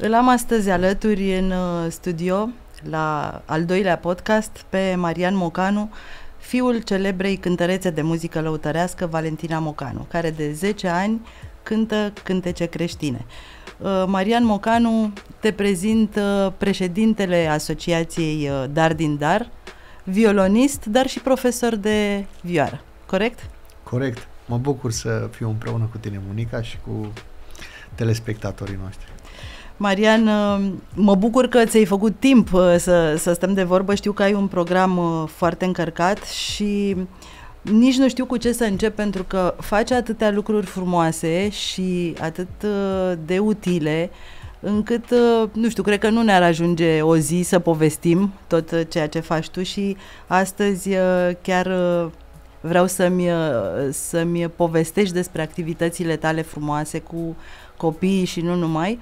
Îl am astăzi alături în studio, la al doilea podcast, pe Marian Mocanu, fiul celebrei cântărețe de muzică lăutărească Valentina Mocanu, care de 10 ani cântă cântece creștine. Marian Mocanu, te prezint președintele Asociației Dar din Dar, violonist, dar și profesor de vioară, corect? Corect. Mă bucur să fiu împreună cu tine, Monica, și cu telespectatorii noștri. Marian, mă bucur că ți-ai făcut timp să stăm de vorbă. Știu că ai un program foarte încărcat și nici nu știu cu ce să încep, pentru că faci atâtea lucruri frumoase și atât de utile, încât, nu știu, cred că nu ne-ar ajunge o zi să povestim tot ceea ce faci tu și astăzi chiar vreau să-mi povestești despre activitățile tale frumoase cu copiii și nu numai.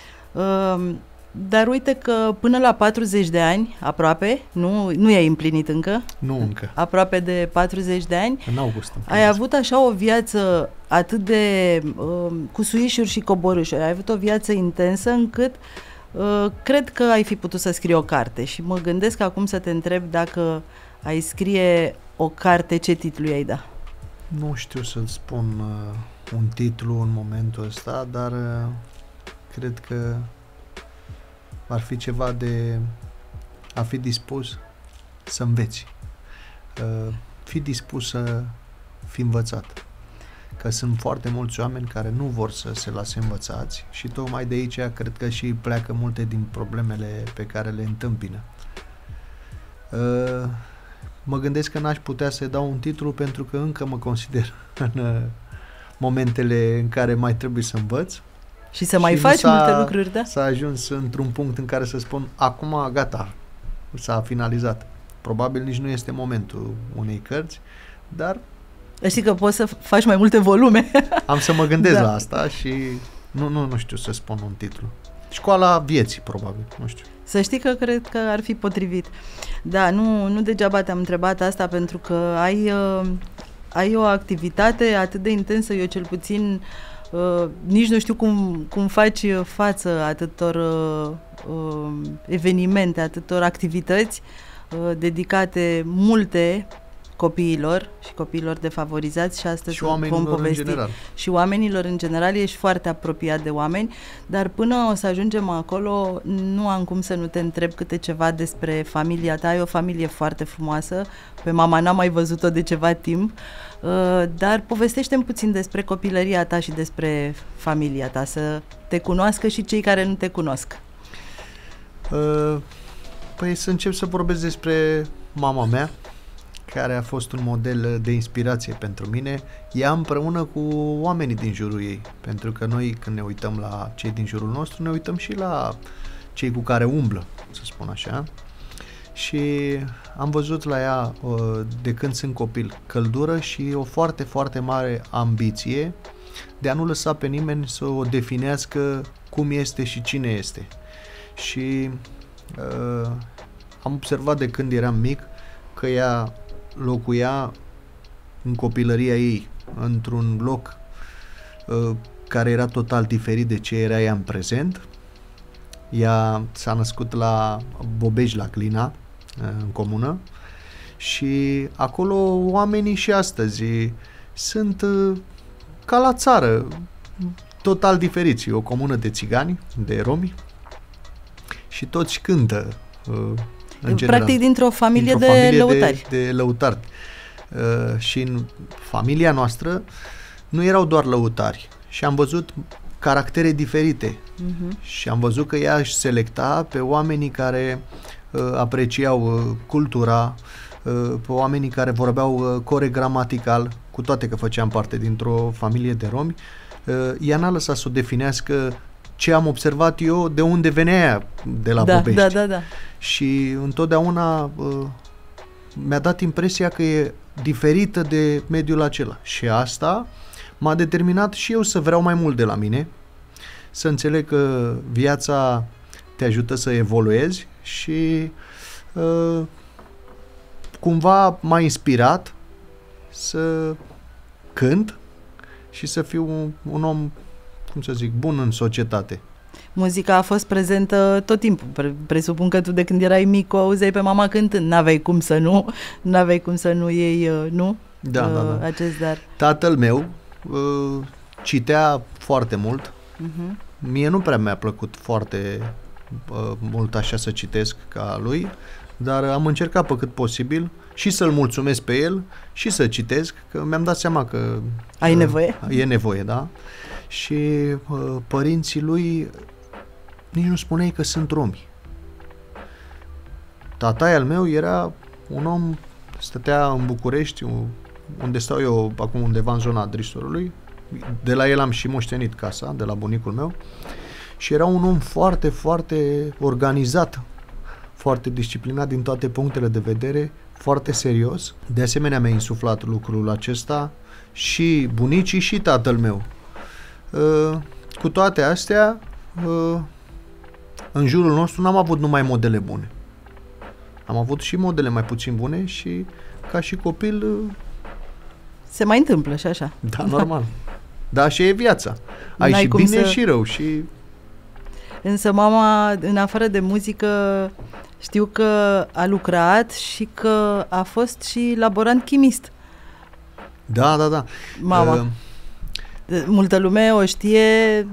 Dar uite că până la 40 de ani, aproape, nu i-ai împlinit încă? Nu încă. Aproape de 40 de ani. În august. Ai avut așa o viață atât de cu suișuri și coborâșuri. Ai avut o viață intensă încât cred că ai fi putut să scrii o carte și mă gândesc acum să te întreb dacă ai scrie o carte, ce titlu i-ai da? Nu știu să-ți spun un titlu în momentul ăsta, dar cred că ar fi ceva de a fi dispus să înveți. Fi dispus să fii învățat. Că sunt foarte mulți oameni care nu vor să se lase învățați și tocmai de aici cred că și pleacă multe din problemele pe care le întâmpină. Mă gândesc că n-aș putea să dau un titlu pentru că încă mă consider în momentele în care mai trebuie să învăț. Și să mai faci multe lucruri, da? S-a ajuns într-un punct în care să spun, acum gata, s-a finalizat. Probabil nici nu este momentul unei cărți, dar... Știi că poți să faci mai multe volume. Am să mă gândesc la asta și nu știu să spun un titlu. Școala vieții, probabil, nu știu. Să știi că cred că ar fi potrivit. Da, nu degeaba te-am întrebat asta, pentru că ai o activitate atât de intensă, eu cel puțin nici nu știu cum faci față atâtor evenimente, atâtor activități dedicate multe copiilor și copiilor defavorizați și astăzi și vom povesti. Și oamenilor în general, ești foarte apropiat de oameni, dar până o să ajungem acolo, nu am cum să nu te întreb câte ceva despre familia ta. E o familie foarte frumoasă, pe mama n-am mai văzut-o de ceva timp, dar povestește-mi puțin despre copilăria ta și despre familia ta, să te cunoască și cei care nu te cunosc. Păi să încep să vorbesc despre mama mea, care a fost un model de inspirație pentru mine, ea împreună cu oamenii din jurul ei, pentru că noi când ne uităm la cei din jurul nostru, ne uităm și la cei cu care umblă, să spun așa, și am văzut la ea, de când sunt copil, căldură și o foarte, foarte mare ambiție de a nu lăsa pe nimeni să o definească cum este și cine este. Și am observat de când eram mic că ea locuia în copilăria ei într-un loc care era total diferit de ce era ea în prezent. Ea s-a născut la Bobești, la Clina, în comună, și acolo oamenii și astăzi sunt ca la țară, total diferiți. E o comună de țigani, de romi și toți cântă în general. Practic dintr-o familie de lăutari. De lăutari. Și în familia noastră nu erau doar lăutari și am văzut caractere diferite. Și am văzut că ea își selecta pe oamenii care apreciau cultura, pe oamenii care vorbeau corect gramatical, cu toate că făceam parte dintr-o familie de romi. Ea n-a lăsat să o definească ce am observat eu, de unde venea ea, de la Bobești. Da. Și întotdeauna mi-a dat impresia că e diferită de mediul acela. Și asta m-a determinat și eu să vreau mai mult de la mine, să înțeleg că viața te ajută să evoluezi și cumva m-a inspirat să cânt și să fiu un om, cum să zic, bun în societate. Muzica a fost prezentă tot timpul. Presupun că tu de când erai mic o auzeai pe mama cântând. N-aveai cum să nu iei, nu? Da. Acest dar. Tatăl meu citea foarte mult. Mie nu prea mi-a plăcut foarte mult așa să citesc ca lui, dar am încercat pe cât posibil și să-l mulțumesc pe el și să citesc, că mi-am dat seama că ai nevoie. E nevoie, da? Și părinții lui nici nu spuneai că sunt romi. Tataia al meu era un om, stătea în București, unde stau eu acum, undeva în zona Dristorului. De la el am și moștenit casa, de la bunicul meu. Și era un om foarte, foarte organizat, foarte disciplinat din toate punctele de vedere, foarte serios. De asemenea mi-a insuflat lucrul acesta și bunicii și tatăl meu. Cu toate astea, în jurul nostru n-am avut numai modele bune. Am avut și modele mai puțin bune și ca și copil... Se mai întâmplă și așa. Da, normal. Da, și e viața. Ai și bine și rău și... Însă mama, în afară de muzică, știu că a lucrat și că a fost și laborant chimist. Da. Mama. Multă lume o știe,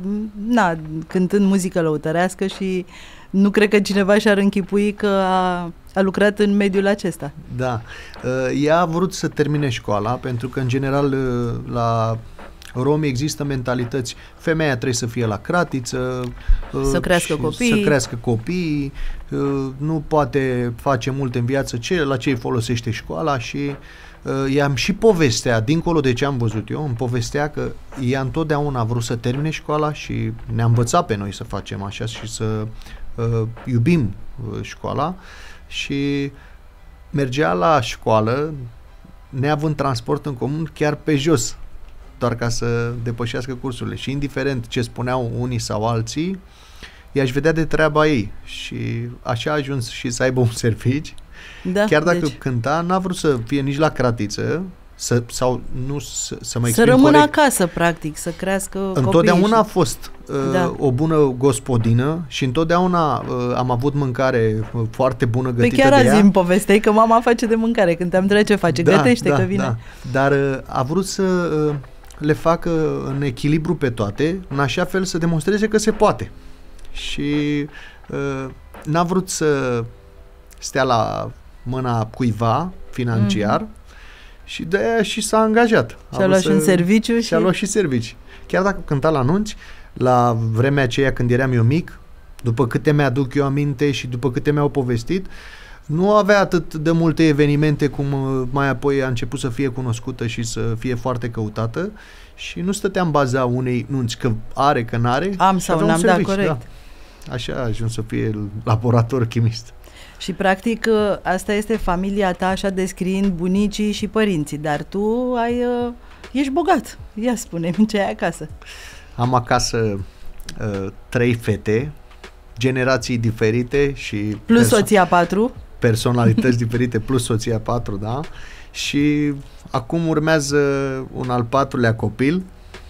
cântând muzică lăutărească și nu cred că cineva și-ar închipui că a lucrat în mediul acesta. Da. Ea a vrut să termine școala, pentru că, în general, la romi există mentalități. Femeia trebuie să fie la cratiță, să crească copii, nu poate face multe în viață, la ce îi folosește școala și ea și povestea, dincolo de ce am văzut eu, îmi povestea că ea întotdeauna a vrut să termine școala și ne-a învățat pe noi să facem așa și să iubim școala și mergea la școală neavând transport în comun chiar pe jos, doar ca să depășească cursurile și indiferent ce spuneau unii sau alții, ea își vedea de treaba ei și așa a ajuns și să aibă un serviciu. Da, chiar dacă cânta, n-a vrut să fie nici la cratiță să mă exprim să rămână corect. Acasă, practic, să crească copiii. Întotdeauna a fost o bună gospodină și întotdeauna am avut mâncare foarte bună gătită de ea. Chiar azi îmi povesteai că mama face de mâncare, când te-am întrebat ce face, gătește că vine. Da. Dar a vrut să le facă în echilibru pe toate, în așa fel să demonstreze că se poate. Și n-a vrut să stea la mâna cuiva financiar și de-aia și s-a angajat. Și-a luat și un serviciu. Și-a luat și servicii. Chiar dacă cânta la anunți, la vremea aceea când eram eu mic, după câte mi-aduc eu aminte și după câte mi-au povestit, nu avea atât de multe evenimente cum mai apoi a început să fie cunoscută și să fie foarte căutată și nu stătea în baza unei nunți, că are, că n-are. Am sau n-am, da, corect. Da. Așa a ajuns să fie laborator chimist. Și practic asta este familia ta, așa descriind bunicii și părinții, dar tu ești bogat. Ia spune-mi ce ai acasă. Am acasă 3 fete, generații diferite și... Plus soția 4. Personalități diferite, plus soția 4, da. Și acum urmează un al 4-lea copil,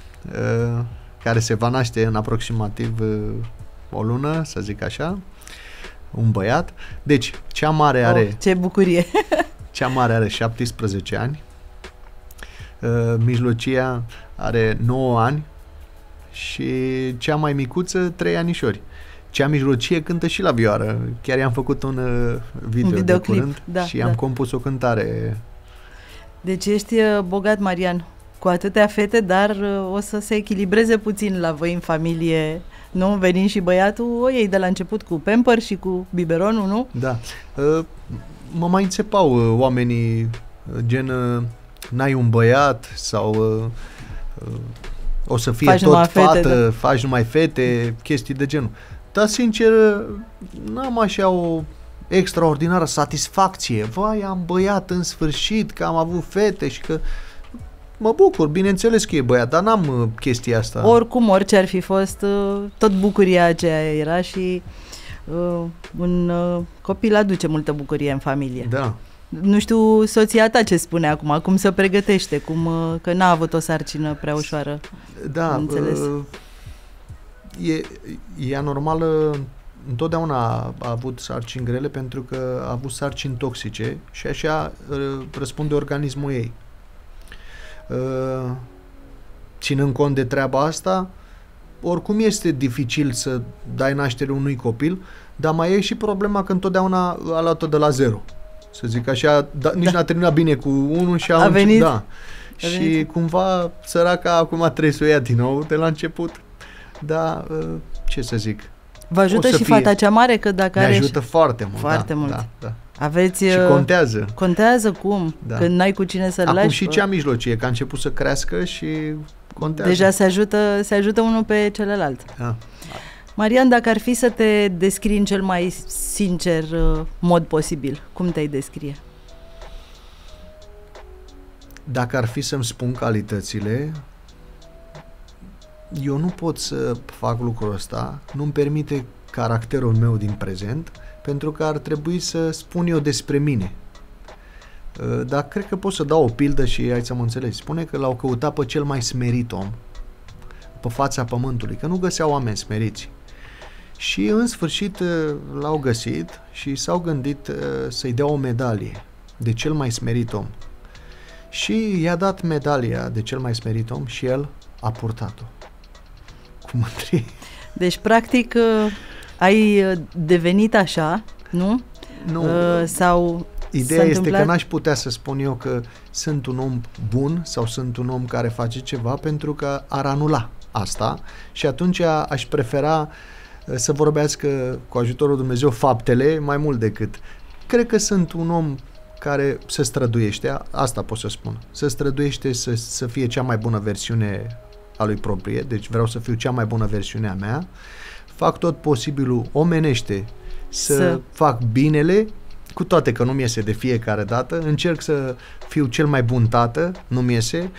care se va naște în aproximativ o lună, să zic așa. Un băiat. Deci, cea mare are... ce bucurie! Cea mare are 17 ani. Mijlocia are 9 ani și cea mai micuță 3 anișori. Cea mijlocie cântă și la vioară. Chiar i-am făcut un video de curând și am compus o cântare. Deci ești bogat, Marian, cu atâtea fete, dar o să se echilibreze puțin la voi în familie. Nu? Venind și băiatul, o iei de la început cu Pampers și cu biberonul, nu? Da. Mă mai înțepau oamenii gen n-ai un băiat sau o să fie faci tot fată, fete, faci numai fete, chestii de genul. Dar sincer, n-am așa o extraordinară satisfacție. Vai, am băiat în sfârșit, că am avut fete și că... Mă bucur, bineînțeles că e băiat, dar n-am chestia asta. Oricum, orice ar fi fost, tot bucuria aceea era și un copil aduce multă bucurie în familie. Da. Nu știu soția ta ce spune acum, cum se pregătește, că n-a avut o sarcină prea ușoară. Da, e anormală, întotdeauna a avut sarcini grele pentru că a avut sarcini toxice și așa răspunde organismul ei. Ținând cont de treaba asta, oricum este dificil să dai naștere unui copil, dar mai e și problema că întotdeauna a luat-o de la zero. Să zic așa, nici n-a terminat bine cu unul și a venit. Da. Și cumva săraca acum trebuie să o ia din nou de la început. Dar ce să zic? Vă ajută și fata cea mare? Că dacă ne ajută foarte mult. Foarte mult. Da. Aveți, și contează. Contează cum? Da. Când n-ai cu cine să-l lași. Acum și cea mijlocie, că a început să crească și contează. Deja se ajută unul pe celălalt. Da. Marian, dacă ar fi să te descrii în cel mai sincer mod posibil, cum te-ai descrie? Dacă ar fi să-mi spun calitățile, eu nu pot să fac lucrul ăsta, nu-mi permite caracterul meu din prezent, pentru că ar trebui să spun eu despre mine. Dar cred că pot să dau o pildă și hai să mă înțelegi. Spune că l-au căutat pe cel mai smerit om pe fața pământului, că nu găseau oameni smeriți. Și în sfârșit l-au găsit și s-au gândit să-i dea o medalie de cel mai smerit om. Și i-a dat medalia de cel mai smerit om și el a purtat-o cu mândrie. Deci, practic, ai devenit așa, nu? Nu. Sau ideea este că n-aș putea să spun eu că sunt un om bun sau sunt un om care face ceva, pentru că ar anula asta și atunci aș prefera să vorbească cu ajutorul Dumnezeu faptele mai mult decât. Cred că sunt un om care se străduiește, asta pot să spun, se străduiește să fie cea mai bună versiune a lui proprie, deci vreau să fiu cea mai bună versiune a mea, fac tot posibilul omenește să fac binele, cu toate că nu-mi iese de fiecare dată, încerc să fiu cel mai bun tată, nu-mi iese,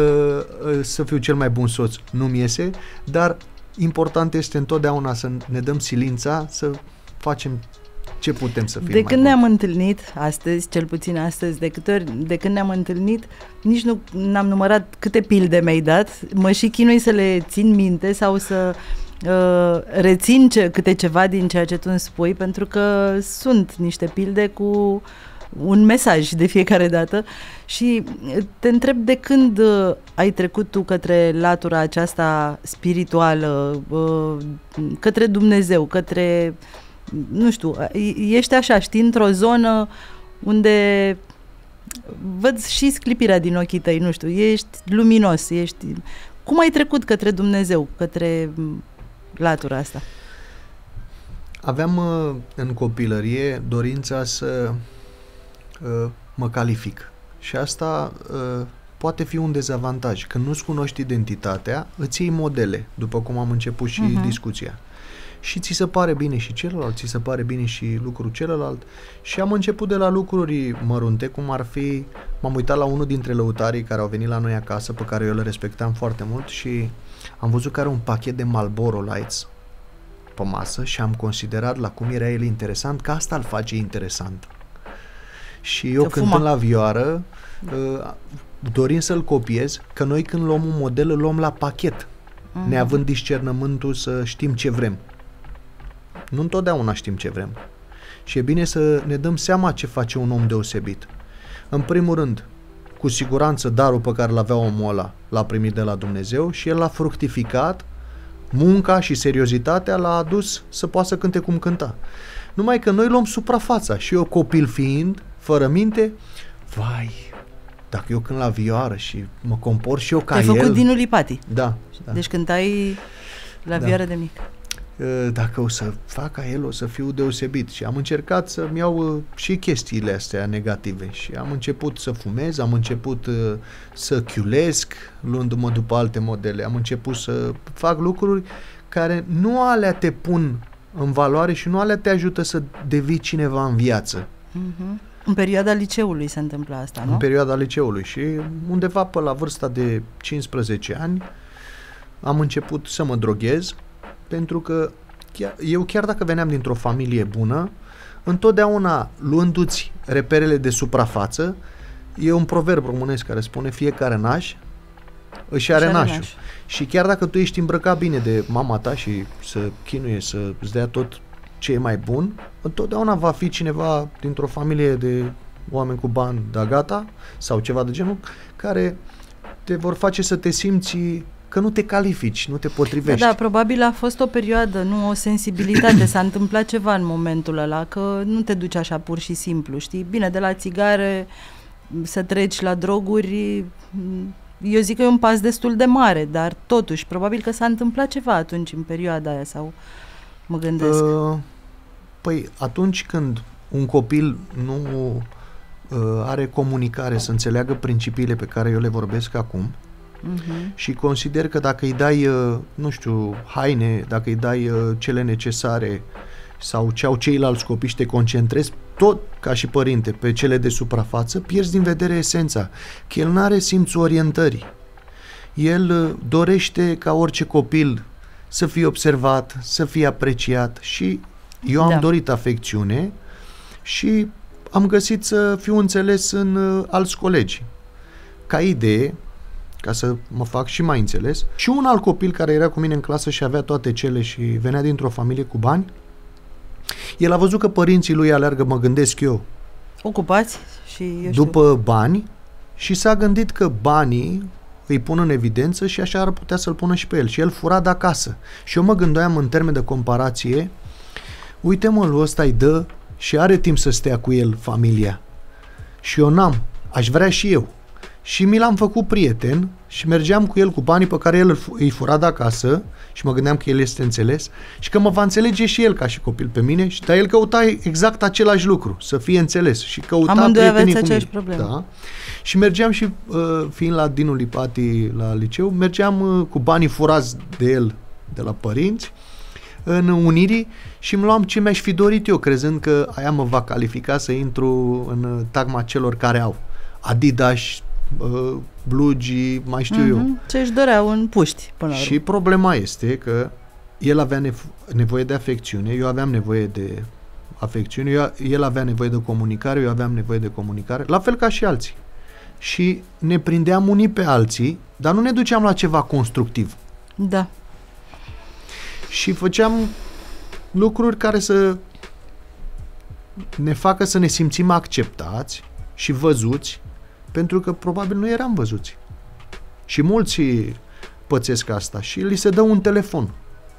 să fiu cel mai bun soț, nu-mi iese, dar important este întotdeauna să ne dăm silința să facem ce putem să fim. De când ne-am întâlnit astăzi, cel puțin astăzi, de când ne-am întâlnit, nici nu n-am numărat câte pilde mi-ai dat, mă și chinui să le țin minte sau să rețin câte ceva din ceea ce tu îmi spui, pentru că sunt niște pilde cu un mesaj de fiecare dată și te întreb de când ai trecut tu către latura aceasta spirituală, către Dumnezeu, către, nu știu, ești așa, știi, într-o zonă unde văd și sclipirea din ochii tăi, nu știu, ești luminos, cum ai trecut către Dumnezeu, către latura asta? Aveam în copilărie dorința să mă calific și asta poate fi un dezavantaj. Când nu-ți cunoști identitatea, îți iei modele, după cum am început și discuția. Și ți se pare bine și celălalt, ți se pare bine și lucrul celălalt. Și am început de la lucruri mărunte, cum ar fi, m-am uitat la unul dintre lăutarii care au venit la noi acasă, pe care eu le respectam foarte mult și am văzut că are un pachet de Marlboro Lights pe masă și am considerat la cum era el interesant, că asta îl face interesant. Și eu cântând la vioară, dorim să-l copiez, că noi când luăm un model îl luăm la pachet, neavând discernământul să știm ce vrem. Nu întotdeauna știm ce vrem. Și e bine să ne dăm seama ce face un om deosebit. În primul rând, cu siguranță darul pe care l-avea omul ăla l-a primit de la Dumnezeu și el l-a fructificat, munca și seriozitatea l-a adus să poată să cânte cum cânta. Numai că noi luăm suprafața și eu, copil fiind, fără minte, vai, dacă eu cânt la vioară și mă compor și eu ca el... Te-ai făcut Dinu Lipati. Da. Deci cântai la vioară de mic. Dacă o să fac ca el, o să fiu deosebit. Și am încercat să-mi iau și chestiile astea negative. Și am început să fumez, am început să chiulesc, luându-mă după alte modele. Am început să fac lucruri care nu alea te pun în valoare și nu alea te ajută să devii cineva în viață. În perioada liceului se întâmplă asta, nu? În perioada liceului și undeva pe la vârsta de 15 ani am început să mă droghez, pentru că eu chiar dacă veneam dintr-o familie bună, întotdeauna luându-ți reperele de suprafață, e un proverb românesc care spune fiecare naș își are nașul. Și chiar dacă tu ești îmbrăcat bine de mama ta și să chinuie, să îți dea tot ce e mai bun, întotdeauna va fi cineva dintr-o familie de oameni cu bani, da gata, sau ceva de genul, care te vor face să te simți că nu te califici, nu te potrivești. Da, probabil a fost o perioadă, nu o sensibilitate, s-a întâmplat ceva în momentul ăla, că nu te duci așa pur și simplu, știi? Bine, de la țigare să treci la droguri, eu zic că e un pas destul de mare, dar totuși, probabil că s-a întâmplat ceva atunci, în perioada aia, sau mă gândesc. Păi, atunci când un copil nu are comunicare, să înțeleagă principiile pe care eu le vorbesc acum, și consider că dacă îi dai, nu știu, haine, dacă îi dai cele necesare sau ce au ceilalți copii și te concentrezi tot ca și părinte pe cele de suprafață, pierzi din vedere esența, că el n-are simțul orientării. El dorește ca orice copil să fie observat, să fie apreciat și eu am dorit afecțiune și am găsit să fiu înțeles în alți colegi. Ca idee, ca să mă fac și mai înțeles, și un alt copil care era cu mine în clasă și avea toate cele și venea dintr-o familie cu bani, el a văzut că părinții lui aleargă, mă gândesc eu, ocupați și după bani și s-a gândit că banii îi pun în evidență și așa ar putea să-l pună și pe el. Și el fura de acasă. Și eu mă gândeam în termen de comparație, uite mă, lui ăsta îi dă și are timp să stea cu el familia. Și eu n-am. Aș vrea și eu. Și mi l-am făcut prieten și mergeam cu el cu banii pe care el îi fura de acasă și mă gândeam că el este înțeles și că mă va înțelege și el ca și copil pe mine, dar el căuta exact același lucru, să fie înțeles și căuta prietenii cu mine. Da? Și mergeam și, fiind la Dinu Lipati la liceu, mergeam cu banii furați de el, de la părinți, în Unirii și îmi luam ce mi-aș fi dorit eu, crezând că aia mă va califica să intru în tagma celor care au Adidas, blugi, mai știu eu. Ce-și doreau în puști până la urmă. Și problema este că el avea nevoie de afecțiune, eu aveam nevoie de afecțiune, el avea nevoie de comunicare, eu aveam nevoie de comunicare, la fel ca și alții. Și ne prindeam unii pe alții, dar nu ne duceam la ceva constructiv. Da. Și făceam lucruri care să ne facă să ne simțim acceptați și văzuți, pentru că probabil nu eram văzuți. Și mulți pățesc asta și li se dă un telefon.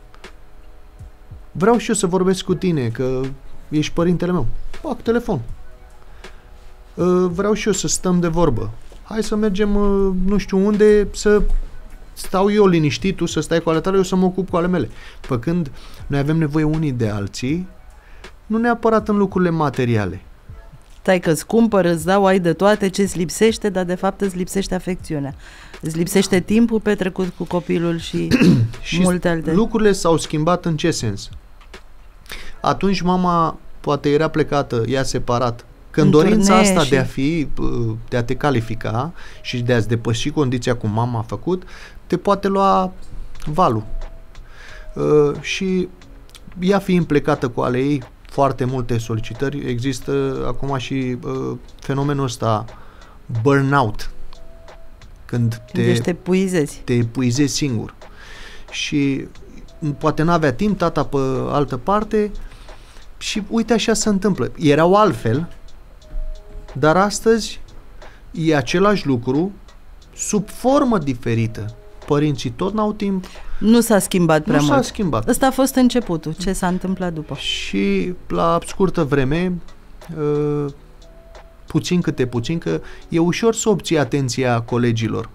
Vreau și eu să vorbesc cu tine, că ești părintele meu. Fac telefon. Vreau și eu să stăm de vorbă. Hai să mergem, nu știu unde, să stau eu liniștit, tu să stai cu ale tale, eu să mă ocup cu ale mele. Păcând noi avem nevoie unii de alții, nu neapărat în lucrurile materiale. Stai că îți cumpăr, îți dau, ai de toate, ce-ți lipsește, dar de fapt îți lipsește afecțiunea. Îți lipsește timpul petrecut cu copilul și multe alte. Lucrurile s-au schimbat în ce sens? Atunci mama poate era plecată, ea separat. Când dorința asta de a te califica și de a-ți depăși condiția cum mama a făcut, te poate lua valul. Și ea fiind plecată cu ale ei, foarte multe solicitări, există acum și fenomenul ăsta burnout, când te epuizezi singur. Și poate n-avea timp, tata pe altă parte și uite așa se întâmplă. Erau altfel, dar astăzi e același lucru sub formă diferită. Părinții tot n-au timp. Nu s-a schimbat prea mult. Nu s-a schimbat. Ăsta a fost începutul. Ce s-a întâmplat după? Și la scurtă vreme, puțin câte puțin, că e ușor să obții atenția colegilor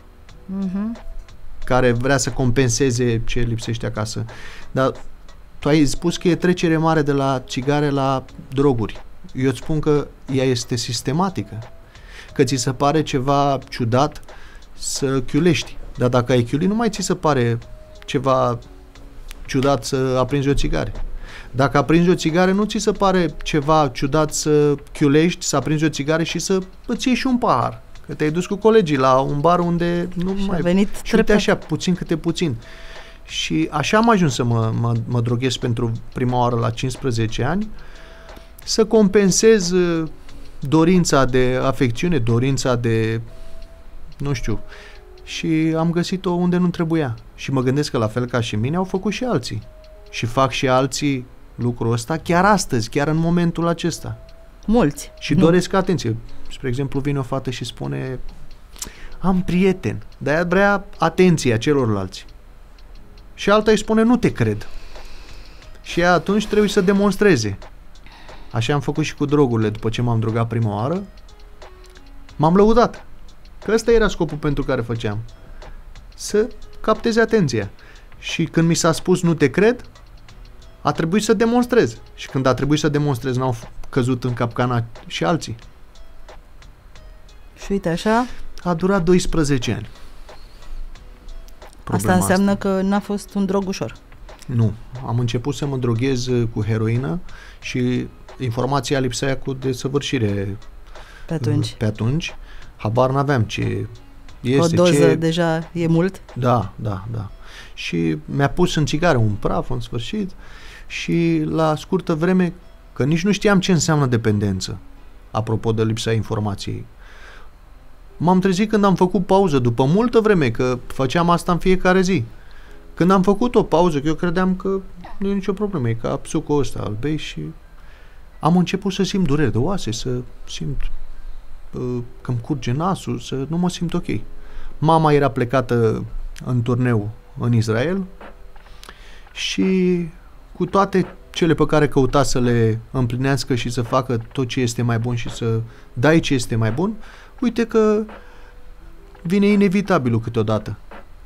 care vrea să compenseze ce lipsește acasă. Dar tu ai spus că e trecere mare de la țigare la droguri. Eu îți spun că ea este sistematică. Că ți se pare ceva ciudat să chiulești. Dar dacă ai chiuli, nu mai ți se pare ceva ciudat să aprinzi o țigare. Dacă aprinzi o țigare, nu ți se pare ceva ciudat să chiulești, să aprinzi o țigare și să îți iei și un pahar. Că te-ai dus cu colegii la un bar unde nu și mai... venit și uite așa, puțin câte puțin. Și așa am ajuns să mă droghez pentru prima oară la 15 ani, să compensez dorința de afecțiune, dorința de, nu știu, și am găsit-o unde nu trebuia. Și mă gândesc că la fel ca și mine au făcut și alții. Și fac și alții lucrul ăsta chiar astăzi, chiar în momentul acesta. Mulți. Și doresc atenție. Spre exemplu, vine o fată și spune: am prieten, dar ea vrea atenția celorlalți. Și alta îi spune: nu te cred. Și ea atunci trebuie să demonstreze. Așa am făcut și cu drogurile. După ce m-am drogat prima oară, m-am lăudat că ăsta era scopul pentru care făceam. Să capteze atenția. Și când mi s-a spus nu te cred, a trebuit să demonstrez. Și când a trebuit să demonstrez, n-au căzut în capcana și alții. Și uite așa, a durat 12 ani. Asta înseamnă că n-a fost un drog ușor. Nu. Am început să mă droghez cu heroină și informația lipsea cu desăvârșire pe atunci. Habar n-aveam ce este. O doză deja e mult? Da. Și mi-a pus în țigară un praf în sfârșit și la scurtă vreme, că nici nu știam ce înseamnă dependență, apropo de lipsa informației, m-am trezit când am făcut pauză, după multă vreme, că făceam asta în fiecare zi. Când am făcut o pauză, că eu credeam că nu e nicio problemă, e ca psucul ăsta, îl bei, și am început să simt dureri de oase, să simt că-mi curge nasul, să nu mă simt ok. Mama era plecată în turneu în Israel și cu toate cele pe care căuta să le împlinească și să facă tot ce este mai bun și să dai ce este mai bun, uite că vine inevitabilul câteodată.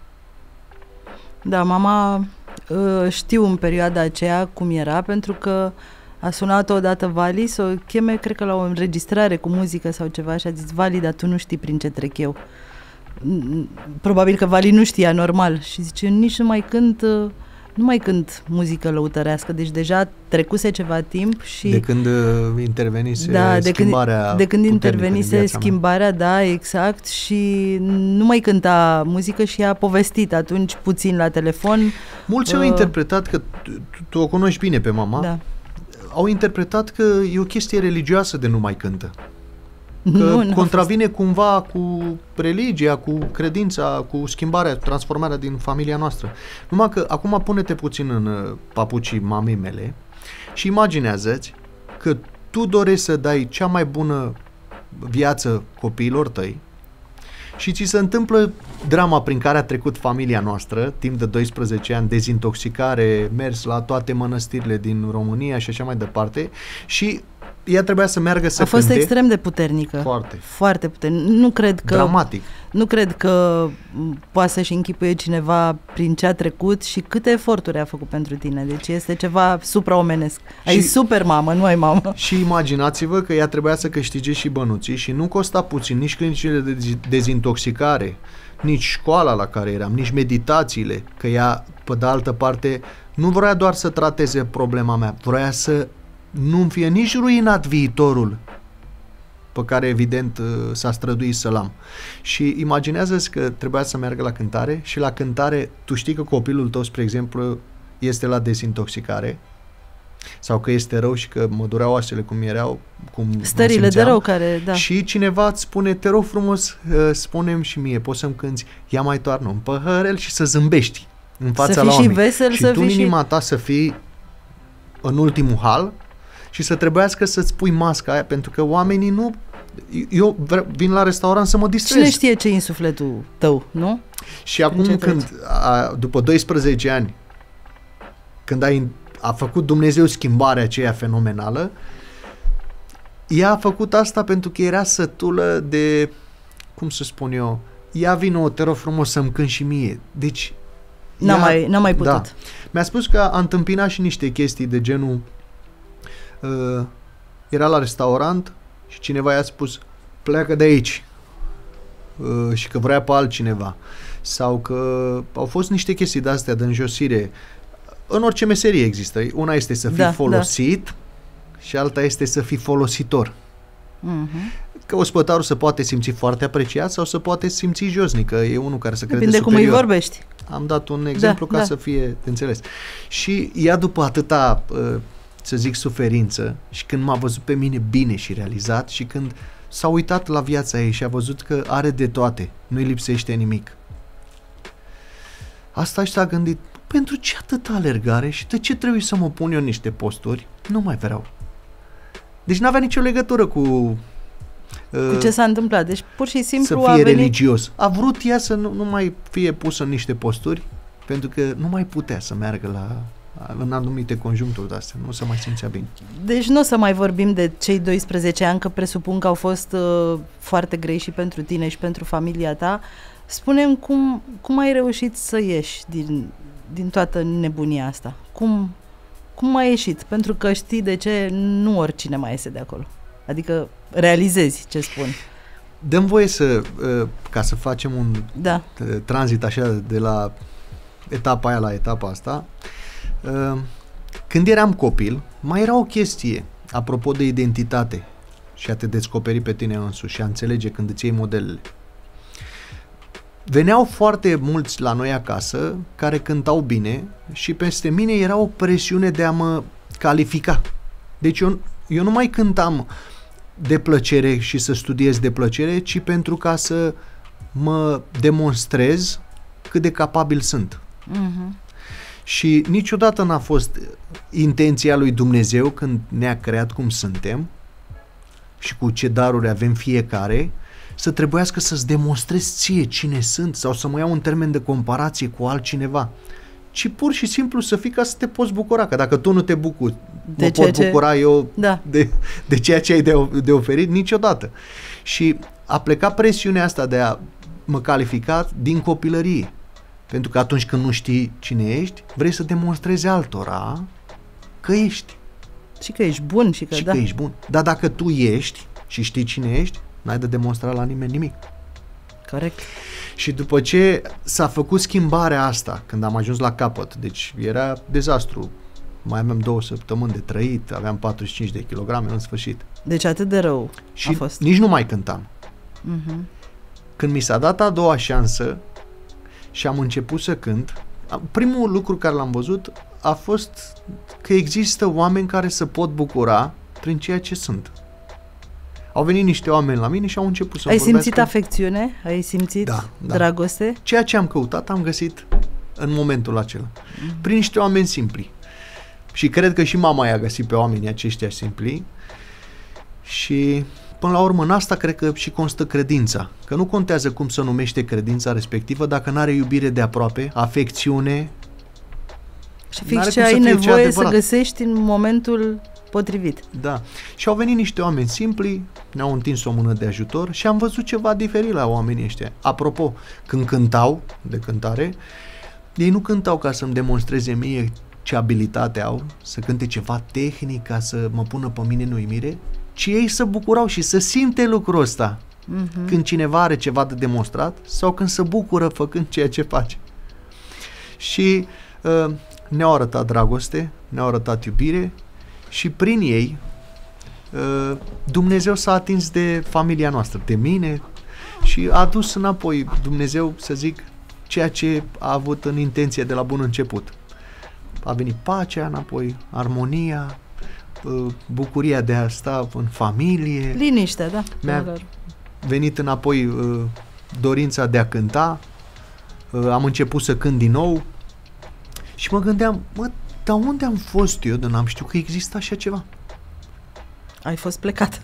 Da, mama știu în perioada aceea cum era, pentru că a sunat odată Vali să o cheme, cred că la o înregistrare cu muzică sau ceva, și a zis: Vali, dar tu nu știi prin ce trec eu. Probabil că Vali nu știa, normal. Și zice: nici nu mai cânt muzică lăutărească. Deci deja trecuse ceva timp și... De când intervenise schimbarea. De când intervenise schimbarea, da, exact. Și nu mai cânta muzică și a povestit atunci puțin la telefon. Mulți au interpretat, că tu o cunoști bine pe mama, da. Au interpretat că e o chestie religioasă de nu mai cântă. Că contravine cumva cu religia, cu credința, cu schimbarea, transformarea din familia noastră. Numai că acum pune-te puțin în papucii mamei mele și imaginează-ți că tu dorești să dai cea mai bună viață copiilor tăi și ți se întâmplă drama prin care a trecut familia noastră timp de 12 ani, dezintoxicare, mers la toate mănăstirile din România și așa mai departe, și ea trebuia să meargă să cânte. A fost extrem de puternică. Foarte puternică. Nu cred că... Dramatic. Nu cred că poate să-și închipuie cineva prin ce a trecut și câte eforturi a făcut pentru tine. Deci este ceva supraomenesc. Ai super mamă, nu ai mamă. Și imaginați-vă că ea trebuia să câștige și bănuții și nu costa puțin nici clinicile de dezintoxicare, nici școala la care eram, nici meditațiile, că ea, pe de altă parte, nu vrea doar să trateze problema mea, vrea să nu-mi fie nici ruinat viitorul pe care evident s-a străduit să-l am. Și imaginează-ți că trebuia să meargă la cântare și la cântare tu știi că copilul tău, spre exemplu, este la dezintoxicare sau că este rău și că mă dureau oasele cum erau, cum stările de rău care, da. Și cineva îți spune: te rog frumos, spune-mi și mie, poți să-mi cânti, ia mai toarnă un păhărel și să zâmbești în fața la oameni. Vesel, și tu în inima ta să fii în ultimul hal și să trebuiască să-ți pui masca aia, pentru că oamenii nu... Eu vin la restaurant să mă distrez. Cine știe ce e în sufletul tău, nu? Și acum când, după 12 ani, când a făcut Dumnezeu schimbarea aceea fenomenală, ea a făcut asta pentru că era sătulă de, cum să spun eu, ia vină, te rog frumos să-mi cânti și mie. Deci... N-a mai putut. Da. Mi-a spus că a întâmpinat și niște chestii de genul... era la restaurant și cineva i-a spus: pleacă de aici, și că vrea pe altcineva, sau că au fost niște chestii de-astea de înjosire. În orice meserie există. Una este să fii folosit și alta este să fii folositor. Că ospătarul se poate simți foarte apreciat sau se poate simți josnic, că e unul care se crede superior. Depinde cum îi vorbești. Am dat un exemplu ca să fie de înțeles. Și ea, după atâta să zic suferință, și când m-a văzut pe mine bine și realizat și când s-a uitat la viața ei și a văzut că are de toate, nu-i lipsește nimic, Asta și s-a gândit, pentru ce atâta alergare și de ce trebuie să mă pun eu niște posturi? Nu mai vreau. Deci n-avea nicio legătură cu ce s-a întâmplat. Deci pur și simplu să fie religios. A vrut ea să nu mai fie pusă în niște posturi, pentru că nu mai putea să meargă în anumite conjuncturi de-astea, nu se mai simțea bine. Deci nu o să mai vorbim de cei 12 ani, că presupun că au fost foarte grei și pentru tine și pentru familia ta. Spune-mi cum ai reușit să ieși din toată nebunia asta? Cum ai ieșit? Pentru că știi de ce nu oricine mai iese de acolo. Adică realizezi ce spun. Dăm voie ca să facem un tranzit așa de la etapa aia la etapa asta. Când eram copil, mai era o chestie apropo de identitate și a te descoperi pe tine însuși și a înțelege când îți iei modelele. Veneau foarte mulți la noi acasă care cântau bine și peste mine era o presiune de a mă califica. Deci eu nu mai cântam de plăcere și să studiez de plăcere, ci pentru ca să mă demonstrez cât de capabil sunt. Uh-huh. Și niciodată n-a fost intenția lui Dumnezeu când ne-a creat cum suntem și cu ce daruri avem fiecare, să trebuiască să-ți demonstrezi ție cine sunt sau să mă iau în termen de comparație cu altcineva, ci pur și simplu să fii ca să te poți bucura, că dacă tu nu te bucuri, mă pot bucura eu de ceea ce ai de oferit niciodată. Și a plecat presiunea asta de a mă califica din copilărie. Pentru că atunci când nu știi cine ești, vrei să demonstrezi altora că ești. Și că ești bun. Și că ești bun. Dar dacă tu ești și știi cine ești, n-ai de demonstrat la nimeni nimic. Corect. Și după ce s-a făcut schimbarea asta, când am ajuns la capăt, deci era dezastru, mai aveam 2 săptămâni de trăit, aveam 45 de kilograme în sfârșit. Deci atât de rău și a fost. Nici nu mai cântam. Uh-huh. Când mi s-a dat a doua șansă și am început să cânt, primul lucru care l-am văzut a fost că există oameni care se pot bucura prin ceea ce sunt. Au venit niște oameni la mine și au început să vorbească. Ai simțit afecțiune? Ai simțit dragoste? Ceea ce am căutat am găsit în momentul acela. Prin niște oameni simpli. Și cred că și mama i-a găsit pe oamenii aceștia simpli. Și până la urmă în asta cred că și constă credința. Că nu contează cum se numește credința respectivă dacă n-are iubire de aproape, afecțiune. Și fix ce ai nevoie să găsești în momentul potrivit. Da. Și au venit niște oameni simpli, ne-au întins o mână de ajutor și am văzut ceva diferit la oamenii ăștia. Apropo, când cântau de cântare, ei nu cântau ca să-mi demonstreze mie ce abilitate au, să cânte ceva tehnic ca să mă pună pe mine în uimire, ci ei se bucurau și să simte lucrul ăsta când cineva are ceva de demonstrat sau când se bucură făcând ceea ce face. Și ne-au arătat dragoste, ne-au arătat iubire și prin ei Dumnezeu s-a atins de familia noastră, de mine, și a adus înapoi Dumnezeu, să zic, ceea ce a avut în intenție de la bun început. A venit pacea înapoi, armonia, bucuria de a sta în familie. Liniște, da. Mi-a venit înapoi dorința de a cânta, am început să cânt din nou și mă gândeam, dar unde am fost eu de n-am știut că există așa ceva? Ai fost plecat.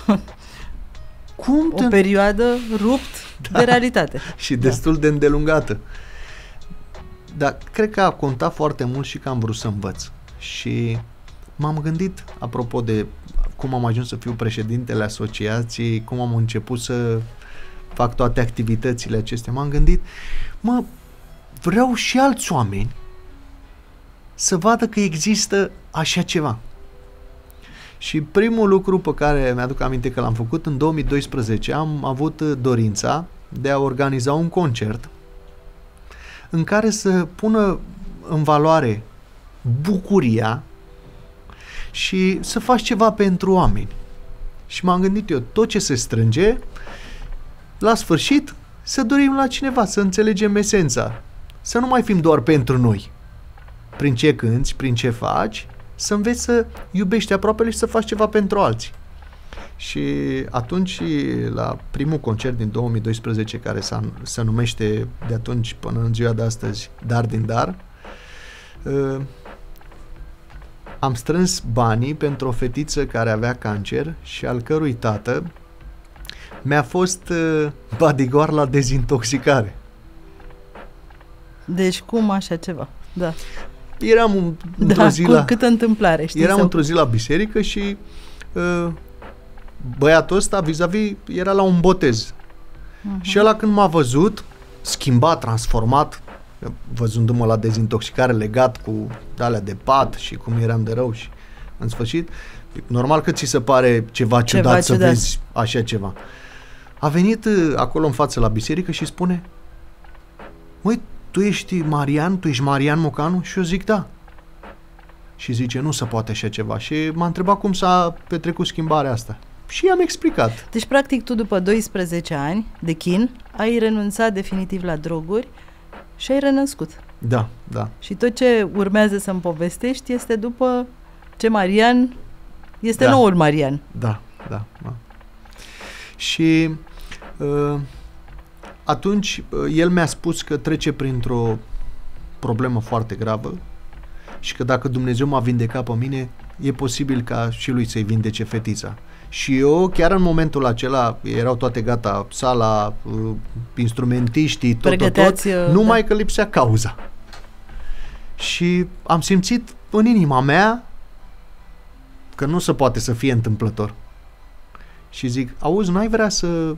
O perioadă rupt de realitate. Și destul de îndelungată. Dar cred că a contat foarte mult și că am vrut să învăț. Și m-am gândit, apropo de cum am ajuns să fiu președintele asociației, cum am început să fac toate activitățile acestea, m-am gândit, vreau și alți oameni să vadă că există așa ceva. Și primul lucru pe care mi-aduc aminte că l-am făcut în 2012, am avut dorința de a organiza un concert în care să pună în valoare bucuria și să faci ceva pentru oameni. Și m-am gândit eu, tot ce se strânge, la sfârșit, să dorim la cineva, să înțelegem esența. Să nu mai fim doar pentru noi. Prin ce cânți, prin ce faci, să înveți să iubești aproapele și să faci ceva pentru alții. Și atunci, la primul concert din 2012, care se numește de atunci până în ziua de astăzi Dar din Dar, am strâns banii pentru o fetiță care avea cancer și al cărui tată mi-a fost bodyguard la dezintoxicare. Deci cum așa ceva? Da. Eram într-o zi la... câtă întâmplare, știi? Eram într-o zi la biserică și băiatul ăsta vis-a-vis era la un botez. Și ăla când m-a văzut, schimbat, transformat, văzându-mă la dezintoxicare legat cu alea de pat și cum eram de rău și în sfârșit, normal că ți se pare ceva ciudat să vezi așa ceva. A venit acolo în față la biserică și spune: măi, tu ești Marian? Tu ești Marian Mocanu? Și eu zic da. Și zice: nu se poate așa ceva. Și m-a întrebat cum s-a petrecut schimbarea asta. Și i-am explicat. Deci, practic, tu după 12 ani de chin, ai renunțat definitiv la droguri și ai renăscut. Da, da. Și tot ce urmează să-mi povestești este după ce Marian este noul Marian. Da, da, da. Și atunci el mi-a spus că trece printr-o problemă foarte gravă și că dacă Dumnezeu m-a vindecat pe mine, e posibil ca și lui să-i vindece fetița. Și eu, chiar în momentul acela, erau toate gata, sala, instrumentiștii, tot, numai că lipsea cauza. Și am simțit în inima mea că nu se poate să fie întâmplător. Și zic: auzi, n-ai vrea să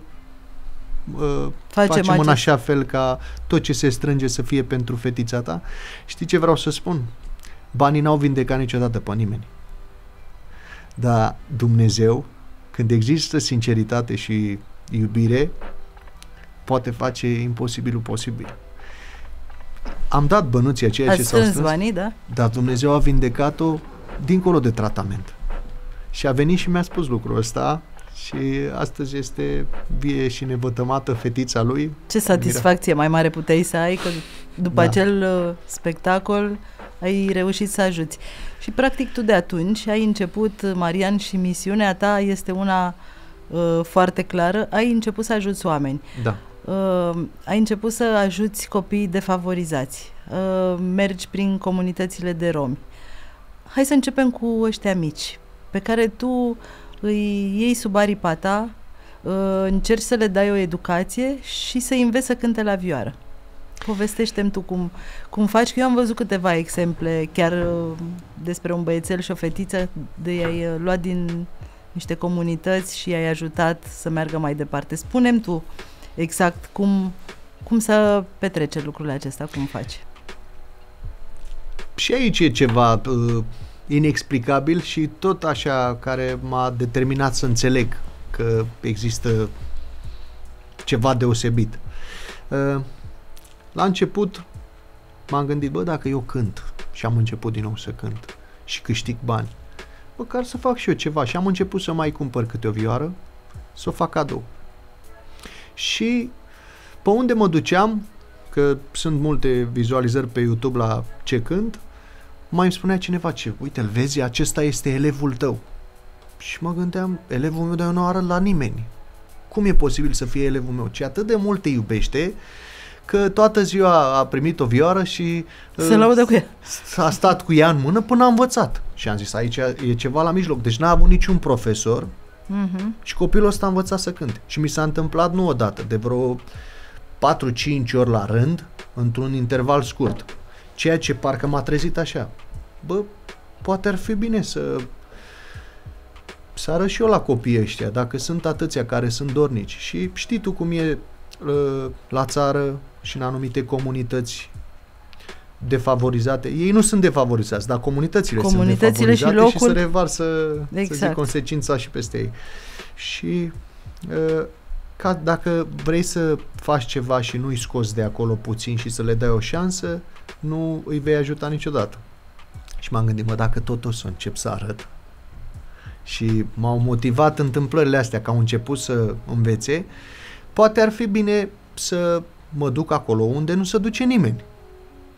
facem în așa fel ca tot ce se strânge să fie pentru fetița ta? Știi ce vreau să spun? Banii n-au vindecat niciodată pe nimeni. Dar Dumnezeu, când există sinceritate și iubire, poate face imposibilul posibil. Am dat bănuții aceia ce s-au strâns, banii, da? Dar Dumnezeu a vindecat-o dincolo de tratament. Și a venit și mi-a spus lucrul ăsta și astăzi este vie și nevătămată fetița lui. Ce satisfacție mai mare puteai să ai că după acel spectacol ai reușit să ajuți. Și practic tu de atunci ai început, Marian, și misiunea ta este una foarte clară, ai început să ajuți oameni. Da. Ai început să ajuți copiii defavorizați, mergi prin comunitățile de romi. Hai să începem cu ăștia mici, pe care tu îi iei sub aripa ta, încerci să le dai o educație și să-i înveți să cânte la vioară. Povestește-mi tu cum faci, că eu am văzut câteva exemple, chiar despre un băiețel și o fetiță, de i-ai luat din niște comunități și i-ai ajutat să meargă mai departe. Spune-mi tu exact cum să petrece lucrurile acestea, cum faci. Și aici e ceva inexplicabil și tot așa care m-a determinat să înțeleg că există ceva deosebit. La început m-am gândit: bă, dacă eu cânt și am început din nou să cânt și câștig bani, măcar să fac și eu ceva. Și am început să mai cumpăr câte o vioară, să o fac cadou. Și pe unde mă duceam, că sunt multe vizualizări pe YouTube la ce cânt, mai îmi spunea cineva: ce, uite-l, vezi, acesta este elevul tău. Și mă gândeam: elevul meu, dar eu nu arăt la nimeni. Cum e posibil să fie elevul meu? Ce atât de mult te iubește că toată ziua a primit o vioară și se laudă cu ea. A stat cu ea în mână până a învățat. Și am zis: aici e ceva la mijloc. Deci n-a avut niciun profesor și copilul ăsta a învățat să cânte. Și mi s-a întâmplat nu odată, de vreo 4-5 ori la rând, într-un interval scurt. Ceea ce parcă m-a trezit așa: bă, poate ar fi bine să arăt și eu la copiii ăștia, dacă sunt atâția care sunt dornici. Și știi tu cum e la țară și în anumite comunități defavorizate. Ei nu sunt defavorizați, dar comunitățile sunt defavorizate și, locul... și se revarsă să zic, consecința și peste ei. Și ca dacă vrei să faci ceva și nu-i scoți de acolo puțin și să le dai o șansă, nu îi vei ajuta niciodată. Și m-am gândit: mă, dacă tot o să încep să arăt, și m-au motivat întâmplările astea, că au început să învețe, poate ar fi bine să mă duc acolo unde nu se duce nimeni.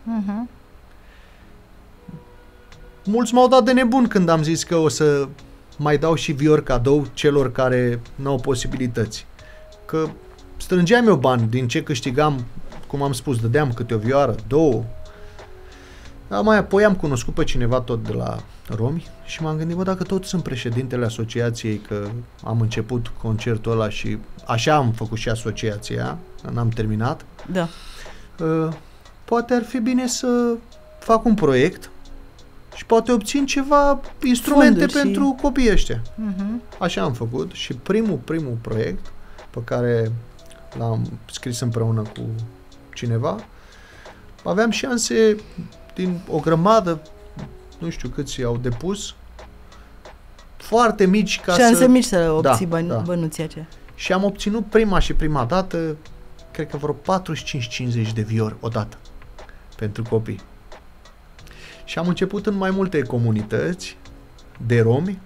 Mulți m-au dat de nebun când am zis că o să mai dau și viori cadou celor care nu au posibilități. Că strângeam eu bani din ce câștigam, cum am spus, dădeam câte o vioară, 2. Dar mai apoi am cunoscut pe cineva tot de la romi și m-am gândit, dacă tot sunt președintele asociației, că am început concertul ăla și așa am făcut și asociația, n-am terminat. Da. Poate ar fi bine să fac un proiect și poate obțin ceva instrumente fonduri pentru copiii ăștia. Uh-huh. Așa am făcut și primul proiect pe care l-am scris împreună cu cineva, aveam șanse din o grămadă, nu știu câți au depus, foarte mici ca șanse mici să obții da. bănuții aceia. Și am obținut prima dată, cred că vreo 45-50 de viori odată pentru copii. Și am început în mai multe comunități de romi,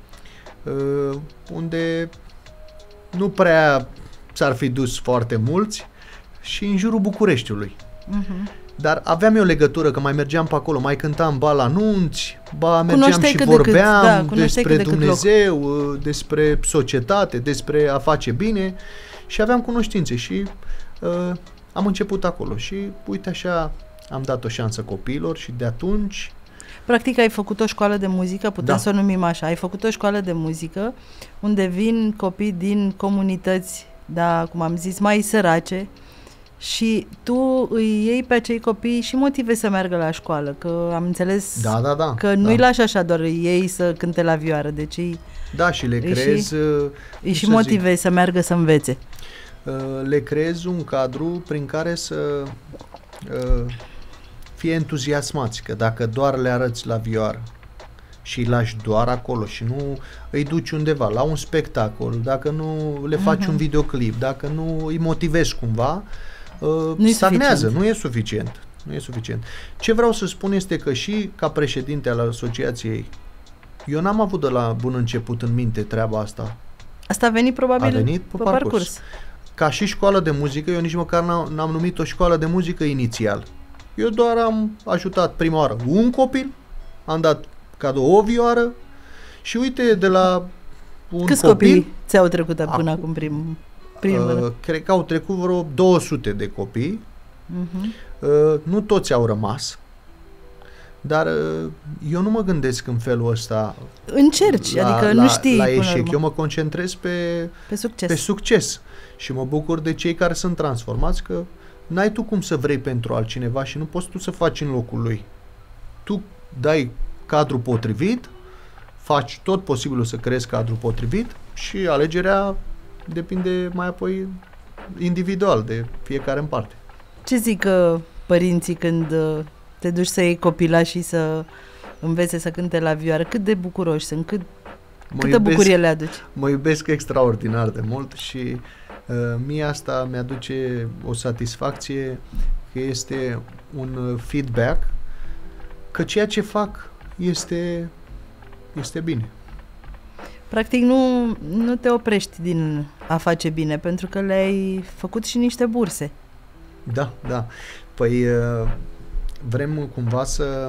unde nu prea s-ar fi dus foarte mulți și în jurul Bucureștiului. Uh-huh. Dar aveam eu legătură, că mai mergeam pe acolo, mai cântam ba la nunți, ba mergeam și vorbeam despre Dumnezeu, despre societate, despre a face bine și aveam cunoștințe și am început acolo și uite așa am dat o șansă copiilor și de atunci... Practic ai făcut o școală de muzică, putem să o numim așa, ai făcut o școală de muzică unde vin copii din comunități, da, cum am zis, mai sărace și tu îi iei pe acei copii și motivezi să meargă la școală, că am înțeles că nu-i lași așa doar îi iei să cânte la vioară, deci și le creezi... Îi și motivezi să meargă să învețe. Le creezi un cadru prin care să fie entuziasmați, că dacă doar le arăți la vioară și îi lași doar acolo și nu îi duci undeva la un spectacol, dacă nu le faci un videoclip, dacă nu îi motivezi cumva, stagnează, nu e suficient. Nu e suficient. Ce vreau să spun este că și ca președinte al asociației, eu n-am avut de la bun început în minte treaba asta. Asta a venit probabil pe parcurs. Ca și școală de muzică, eu nici măcar n-am numit o școală de muzică inițial. Eu doar am ajutat prima oară un copil, am dat cadou o vioară și uite, de la un Câți copii ți-au trecut până acum primul? Cred că au trecut vreo 200 de copii. Nu toți au rămas, dar eu nu mă gândesc în felul ăsta. Încerci, adică nu știi la eșec. Eu mă concentrez pe succes și mă bucur de cei care sunt transformați, că n-ai tu cum să vrei pentru altcineva și nu poți tu să faci în locul lui. Tu dai cadrul potrivit, faci tot posibilul să creezi cadrul potrivit și alegerea depinde mai apoi individual de fiecare în parte. Ce zic părinții când te duci să iei copilașii să învețe să cânte la vioară? Cât de bucuroși sunt? Câtă bucurie le aduci? Mă iubesc extraordinar de mult și mie asta mi-aduce o satisfacție, că este un feedback că ceea ce fac este bine. Practic nu te oprești din a face bine, pentru că le-ai făcut și niște burse. Da. Păi vrem cumva să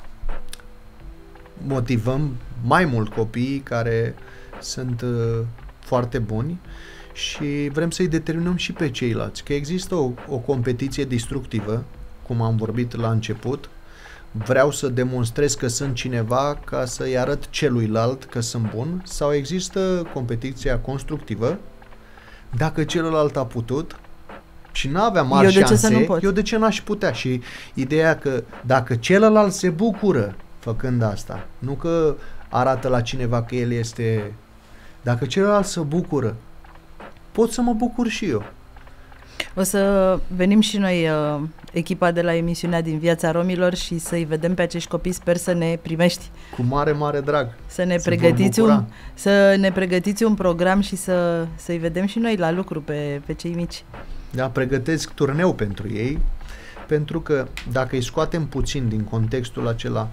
motivăm mai mult copiii care sunt foarte buni și vrem să-i determinăm și pe ceilalți. Că există o competiție destructivă, cum am vorbit la început. Vreau să demonstrez că sunt cineva ca să-i arăt celuilalt că sunt bun, sau există competiția constructivă. Dacă celălalt a putut și n-avea mari șanse, eu de ce n-aș putea? Și ideea că dacă celălalt se bucură făcând asta, nu că arată la cineva că el este... Dacă celălalt se bucură, pot să mă bucur și eu. O să venim și noi, echipa de la emisiunea Din Viața Romilor, și să-i vedem pe acești copii. Sper să ne primești. Cu mare, mare drag. Să ne pregătiți un program și să-i vedem și noi la lucru pe cei mici. Da, pregătesc turneu pentru ei, pentru că dacă îi scoatem puțin din contextul acela,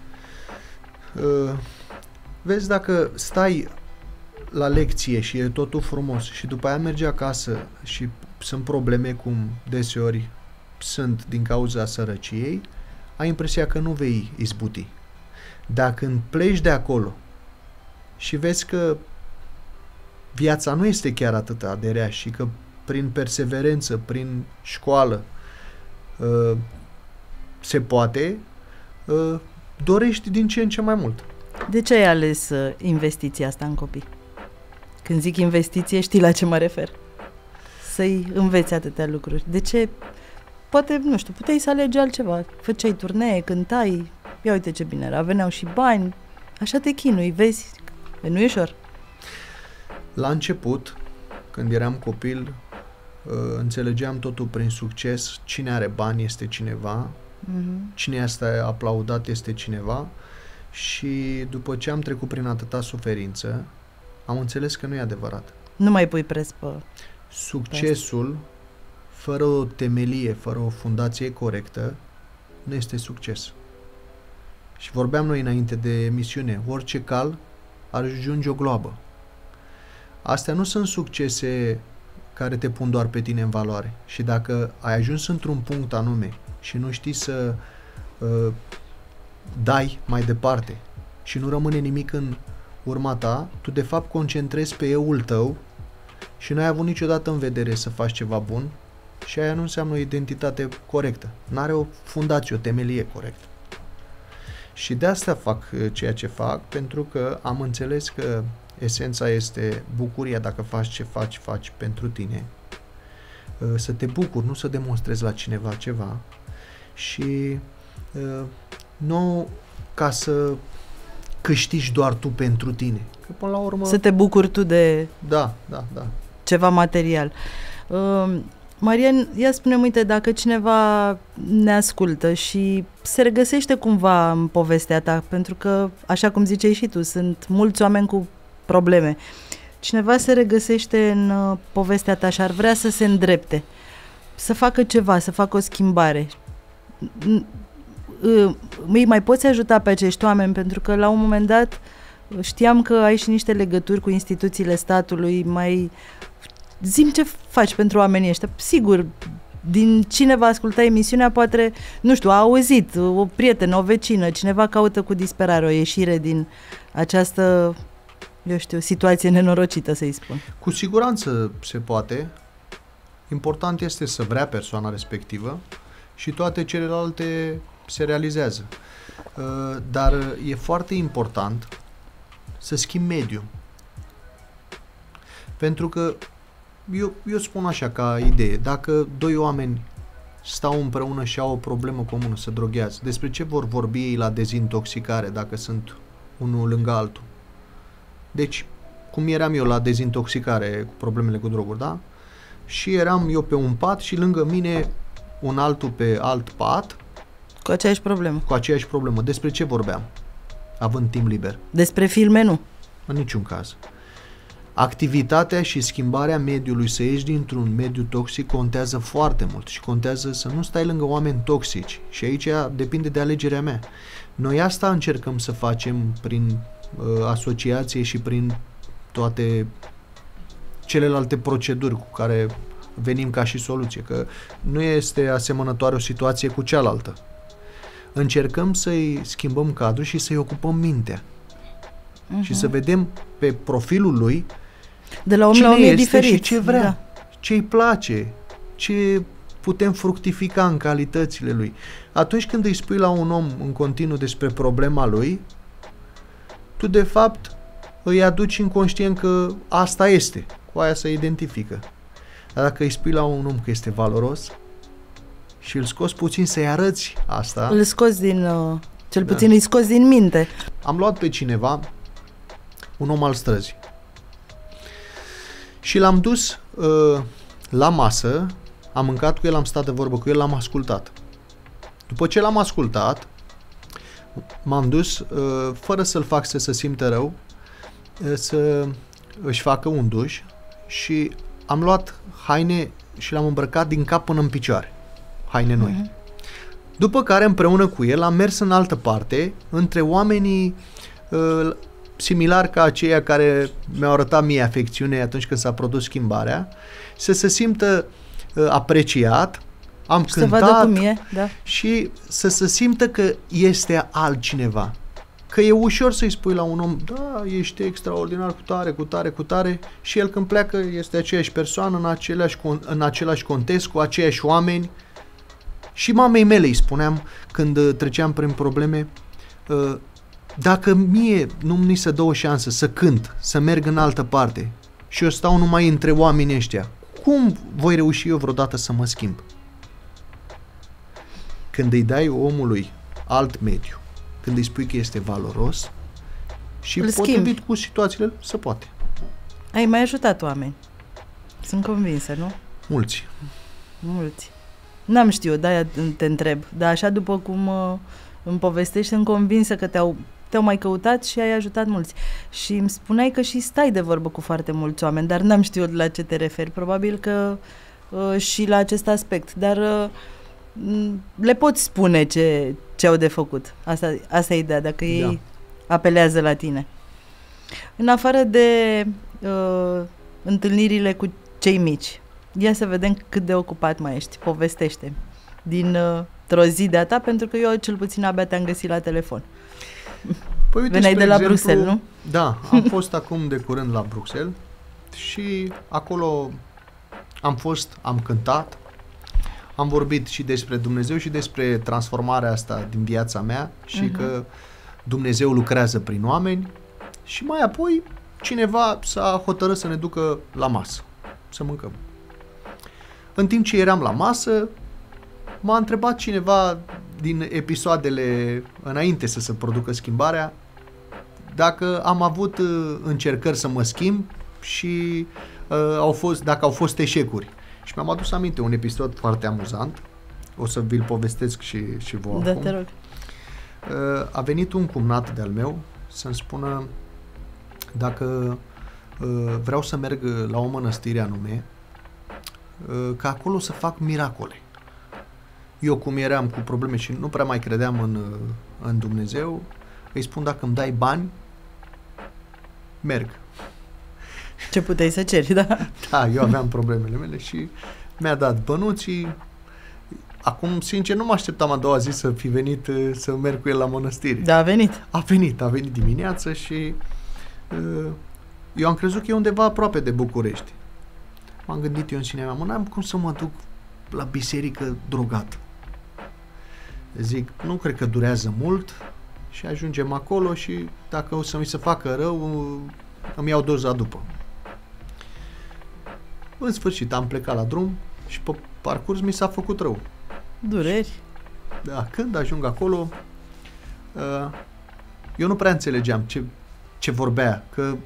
vezi, dacă stai la lecție și e totul frumos și după aia mergi acasă și sunt probleme, cum deseori sunt din cauza sărăciei, ai impresia că nu vei izbuti. Dacă când pleci de acolo și vezi că viața nu este chiar atât de rea și că prin perseverență, prin școală se poate, dorești din ce în ce mai mult. De ce ai ales investiția asta în copii? Când zic investiție, știi la ce mă refer? Să-i înveți atâtea lucruri. De ce? Poate, nu știu, puteai să alegi altceva. Făceai turnee, cântai, ia uite ce bine era, veneau și bani, așa te chinui, vezi, nu e ușor. La început, când eram copil, înțelegeam totul prin succes, cine are bani este cineva, cine este aplaudat este cineva și după ce am trecut prin atâta suferință, am înțeles că nu e adevărat. Nu mai pui preț pe... Succesul, fără o temelie, fără o fundație corectă, nu este succes. Și vorbeam noi înainte de emisiune, orice cal ajunge o gloabă. Astea nu sunt succese care te pun doar pe tine în valoare. Și dacă ai ajuns într-un punct anume și nu știi să dai mai departe și nu rămâne nimic în urma ta, tu de fapt concentrezi pe eu-ul tău și nu ai avut niciodată în vedere să faci ceva bun și aia nu înseamnă o identitate corectă. N-are o fundație, o temelie corectă. Și de asta fac ceea ce fac, pentru că am înțeles că esența este bucuria dacă faci ce faci pentru tine. Să te bucuri, nu să demonstrezi la cineva ceva. Și nu ca să câștigi doar tu pentru tine. Că până la urmă... Să te bucuri tu de da. ceva material. Marian, ia spune-mi, uite, dacă cineva ne ascultă și se regăsește cumva în povestea ta, pentru că, așa cum ziceai și tu, sunt mulți oameni cu probleme. Cineva se regăsește în povestea ta și ar vrea să se îndrepte, să facă ceva, să facă o schimbare. Îi mai poți ajuta pe acești oameni? Pentru că la un moment dat știam că ai și niște legături cu instituțiile statului. Mai zi-mi ce faci pentru oamenii ăștia. Sigur, din cine va asculta emisiunea, poate, nu știu, a auzit o prietenă, o vecină, cineva caută cu disperare o ieșire din această, eu știu, situație nenorocită, să-i spun. Cu siguranță se poate. Important este să vrea persoana respectivă și toate celelalte se realizează. Dar e foarte important să schimbi mediul. Pentru că eu spun așa ca idee, dacă doi oameni stau împreună și au o problemă comună, se droghează, despre ce vor vorbi ei la dezintoxicare dacă sunt unul lângă altul? Deci, cum eram eu la dezintoxicare cu problemele cu droguri, da? Și eram eu pe un pat și lângă mine un altul pe alt pat. Cu aceeași problemă. Cu aceeași problemă. Despre ce vorbeam? Având timp liber. Despre filme, nu. În niciun caz. Activitatea și schimbarea mediului, să ieși dintr-un mediu toxic, contează foarte mult și contează să nu stai lângă oameni toxici. Și aici depinde de alegerea mea. Noi asta încercăm să facem prin asociație și prin toate celelalte proceduri cu care venim ca și soluție, că nu este asemănătoare o situație cu cealaltă. Încercăm să-i schimbăm cadrul și să-i ocupăm mintea. Și să vedem pe profilul lui de la om la om e diferit și ce vrea, ce îi place, ce putem fructifica în calitățile lui. Atunci când îi spui la un om în continuu despre problema lui, tu de fapt îi aduci inconștient că asta este, cu aia se identifică. Dar dacă îi spui la un om că este valoros și îl scoți puțin să-i arăți asta... Îl scoți din... cel puțin îi scoți din minte. Am luat pe cineva, un om al străzii, și l-am dus la masă, am mâncat cu el, am stat de vorbă cu el, l-am ascultat. După ce l-am ascultat, m-am dus, fără să-l fac să se simtă rău, să își facă un duș și am luat haine și l-am îmbrăcat din cap până în picioare. Haine noi. După care, împreună cu el, am mers în altă parte, între oamenii similari ca aceia care mi-au arătat mie afecțiune atunci când s-a produs schimbarea, să se simtă apreciat, am cântat vadă cum e, da. Și să se simtă că este altcineva, Că e ușor să-i spui la un om, da, ești extraordinar cu tare, și el când pleacă este aceeași persoană, în același context, cu aceiași oameni. Și mamei mele îi spuneam când treceam prin probleme, dacă mie nu mi se dă o șansă să cânt, să merg în altă parte și eu stau numai între oamenii ăștia, cum voi reuși eu vreodată să mă schimb? Când îi dai omului alt mediu, când îi spui că este valoros și potrivit cu situațiile, se poate. Ai mai ajutat oameni. Sunt convinsă, nu? Mulți. N-am știut, de-aia te întreb. Dar așa după cum îmi povestești, sunt convinsă că te-au mai căutat și ai ajutat mulți. Și îmi spuneai că și stai de vorbă cu foarte mulți oameni, dar n-am știut la ce te referi. Probabil că și la acest aspect. Dar le poți spune ce au de făcut. Asta e ideea, dacă ei apelează la tine. În afară de întâlnirile cu cei mici, ia să vedem cât de ocupat mai ești. Povestește dintr-o zi de-a ta, pentru că eu cel puțin abia te-am găsit la telefon. Păi uite, veneai de la Bruxelles, nu? Da, am fost acum de curând la Bruxelles și acolo am cântat, am vorbit și despre Dumnezeu și despre transformarea asta din viața mea și că Dumnezeu lucrează prin oameni și mai apoi cineva s-a hotărât să ne ducă la masă, să mâncăm. În timp ce eram la masă, m-a întrebat cineva din episoadele înainte să se producă schimbarea dacă am avut încercări să mă schimb și dacă au fost eșecuri. Și mi-am adus aminte un episod foarte amuzant. O să vi-l povestesc și vouă acum. Te rog. A venit un cumnat de-al meu să-mi spună dacă vreau să merg la o mănăstire anume, că acolo să fac miracole. Eu, cum eram cu probleme și nu prea mai credeam în Dumnezeu, îi spun, dacă îmi dai bani, merg. Ce puteai să ceri, da? Da, eu aveam problemele mele și mi-a dat bănuții. Acum, sincer, nu mă așteptam a doua zi să fi venit să merg cu el la mănăstire. Da, a venit. A venit dimineață și eu am crezut că e undeva aproape de București. M-am gândit eu în sinea mea, n-am cum să mă duc la biserică drogat. Zic, nu cred că durează mult și ajungem acolo și dacă o să mi se facă rău, îmi iau doza după. În sfârșit am plecat la drum și pe parcurs mi s-a făcut rău. Dureri? Da, când ajung acolo, eu nu prea înțelegeam ce vorbea, că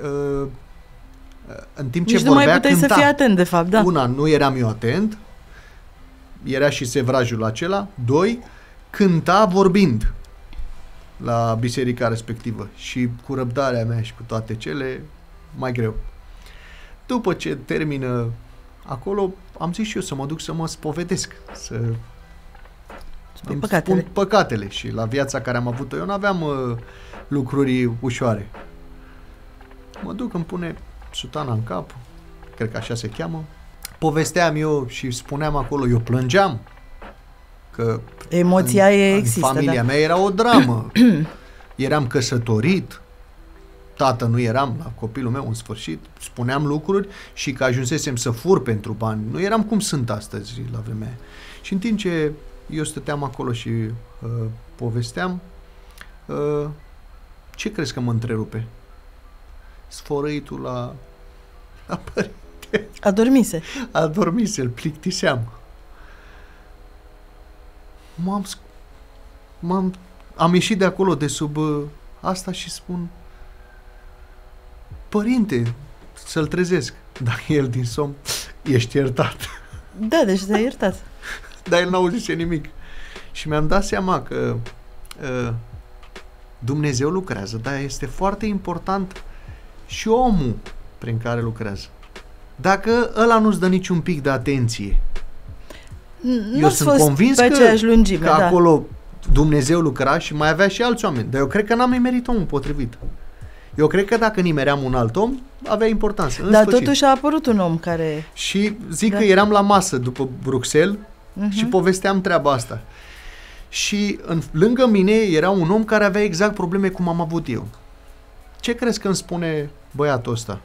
în timp ce nici vorbea, nu mai puteai cânta. Să fii atent, de fapt, da. Una, nu eram eu atent, era și sevrajul acela. Doi, cânta vorbind la biserica respectivă și cu răbdarea mea și cu toate cele, mai greu. După ce termină acolo, am zis și eu să mă duc să mă spovedesc, să îmi spun păcatele. Și la viața care am avut-o eu n-aveam lucruri ușoare. Mă duc, îmi pune sutana în cap, cred că așa se cheamă. Povesteam eu și spuneam acolo, eu plângeam, că emoția există, în familia mea era o dramă. Eram căsătorit, tată nu eram la copilul meu în sfârșit, spuneam lucruri și că ajunsesem să fur pentru bani. Nu eram cum sunt astăzi la vremea aia. Și în timp ce eu stăteam acolo și povesteam, ce crezi că mă întrerupe? Sfărăitul la părinte. Adormise, îl plictiseam. Am ieșit de acolo, de sub asta și spun, părinte, să-l trezesc. Dar el din somn, ești iertat. Da, deci te-a iertat. Dar el n-auzise nimic. Și mi-am dat seama că Dumnezeu lucrează, dar este foarte important și omul prin care lucrează. Dacă ăla nu-ți dă niciun pic de atenție, eu sunt convins că acolo Dumnezeu lucra și mai avea și alți oameni. Dar eu cred că n-am nimerit omul potrivit. Eu cred că dacă nimeream un alt om, avea importanță. Dar totuși a apărut un om care... Și zic că eram la masă după Bruxelles și povesteam treaba asta. Și lângă mine era un om care avea exact probleme cum am avut eu. Ce crezi că îmi spune băiatul ăsta?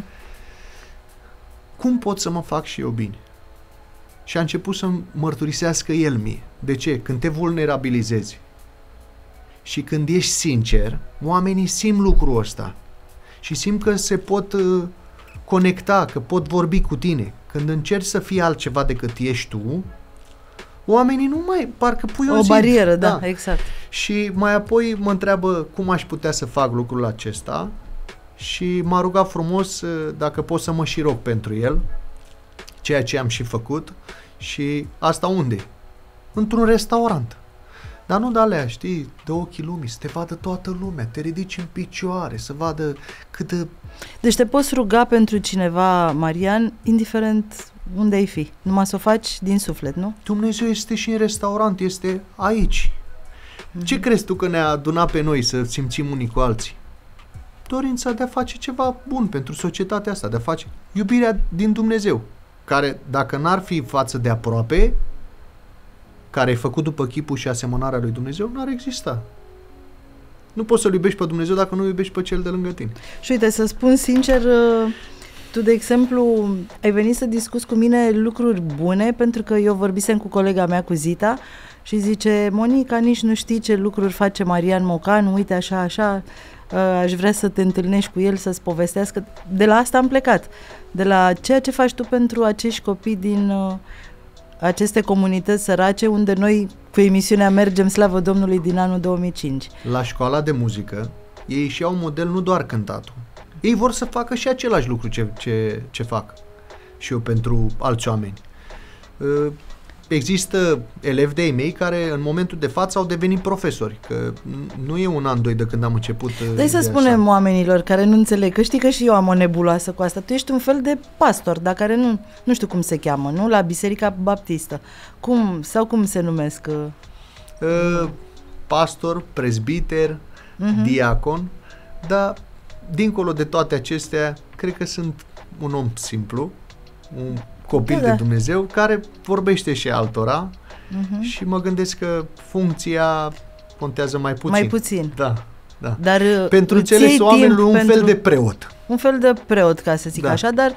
Cum pot să mă fac și eu bine? Și a început să mărturisească el mie. De ce? Când te vulnerabilizezi și când ești sincer, oamenii simt lucrul ăsta și simt că se pot conecta, că pot vorbi cu tine. Când încerci să fii altceva decât ești tu, oamenii nu mai, parcă pui o barieră, da, exact. Și mai apoi mă întreabă cum aș putea să fac lucrul acesta și m-a rugat frumos dacă pot să mă și rog pentru el, ceea ce am și făcut. Și asta unde? Într-un restaurant. Dar nu de alea, știi, de ochii lumii, să te vadă toată lumea, te ridici în picioare, să vadă cât de... Deci te poți ruga pentru cineva, Marian, indiferent unde ai fi. Numai să o faci din suflet, nu? Dumnezeu este și în restaurant, este aici. Ce crezi tu că ne-a adunat pe noi să simțim unii cu alții? Dorința de a face ceva bun pentru societatea asta, de a face iubirea din Dumnezeu, care, dacă n-ar fi față de aproape, care e făcut după chipul și asemănarea lui Dumnezeu, n-ar exista. Nu poți să-L iubești pe Dumnezeu dacă nu iubești pe cel de lângă tine. Și uite, să spun sincer, tu, de exemplu, ai venit să discuți cu mine lucruri bune, pentru că eu vorbisem cu colega mea, cu Zita, și zice, Monica, nici nu știi ce lucruri face Marian Mocan, uite așa, așa, aș vrea să te întâlnești cu el, să-ți povestească. De la asta am plecat, de la ceea ce faci tu pentru acești copii din aceste comunități sărace, unde noi cu emisiunea mergem, slavă Domnului, din anul 2005. La școala de muzică, ei și au model nu doar cântatul. Ei vor să facă și același lucru ce fac și eu pentru alți oameni. Există elevi de-ai mei care în momentul de față au devenit profesori, că nu e un an, doi de când am început. Dai să spunem oamenilor care nu înțeleg, că știi că și eu am o nebuloasă cu asta. Tu ești un fel de pastor, dar care nu știu cum se cheamă, nu? La Biserica Baptistă. Cum se numesc? Pastor, prezbiter, diacon, dar dincolo de toate acestea, cred că sunt un om simplu, un copil de Dumnezeu care vorbește și altora și mă gândesc că funcția contează mai puțin. Mai puțin. Da. Dar pentru înțelesul oamenilor un fel de preot. Un fel de preot, ca să zic așa, dar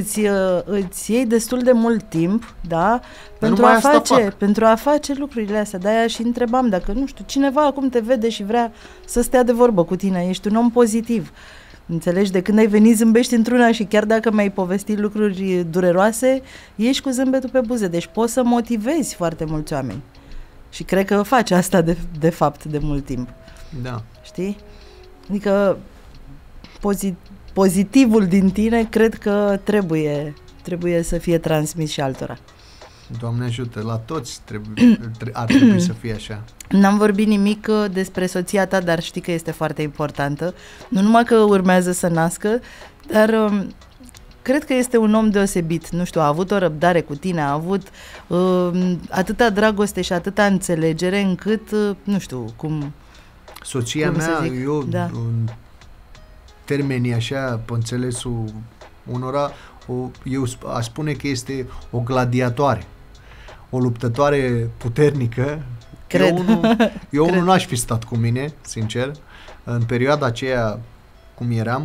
îți iei destul de mult timp, da, pentru a face lucrurile astea. De-aia și întrebam dacă, nu știu, cineva acum te vede și vrea să stea de vorbă cu tine, ești un om pozitiv. Înțelegi? De când ai venit zâmbești într-una și chiar dacă mi-ai povestit lucruri dureroase, ești cu zâmbetul pe buze. Deci poți să motivezi foarte mulți oameni. Și cred că faci asta de fapt de mult timp. Da. Știi? Adică pozitivul din tine cred că trebuie să fie transmis și altora. Doamne ajută, la toți ar trebui să fie așa. N-am vorbit nimic despre soția ta, dar știi că este foarte importantă. Nu numai că urmează să nască, dar cred că este un om deosebit. Nu știu, a avut o răbdare cu tine, a avut atâta dragoste și atâta înțelegere încât, nu știu, cum... Soția mea, în termenii așa, pe înțelesul unora, eu aș spune că este o gladiatoare, o luptătoare puternică. Cred. Eu unul n-aș fi stat cu mine, sincer. În perioada aceea, cum eram,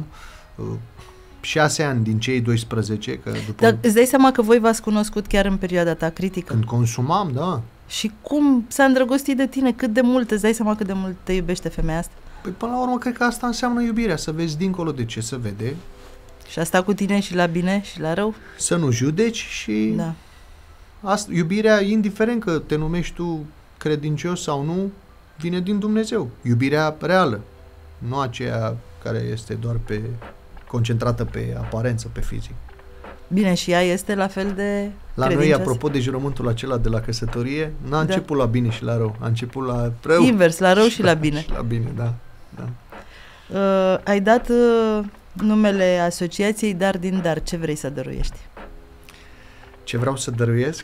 6 ani din cei 12. Că după Dar îți dai seama că voi v-ați cunoscut chiar în perioada ta critică? Când consumam, da. Și cum s-a îndrăgostit de tine? Cât de mult? Îți dai seama cât de mult te iubește femeia asta? Păi până la urmă, cred că asta înseamnă iubirea, să vezi dincolo de ce se vede. Și asta cu tine și la bine și la rău? Să nu judeci și... Da. Iubirea, indiferent că te numești tu credincios sau nu, vine din Dumnezeu. Iubirea reală, nu aceea care este doar concentrată pe aparență, pe fizic. Bine, și ea este la fel de la noi, apropo de jurământul acela de la căsătorie, n-a început la bine și la rău, a început la rău. Invers, la rău și la bine. Și la bine, da. Ai dat numele asociației Dar din Dar. Ce vrei să dăruiești? Ce vreau să dăruiesc?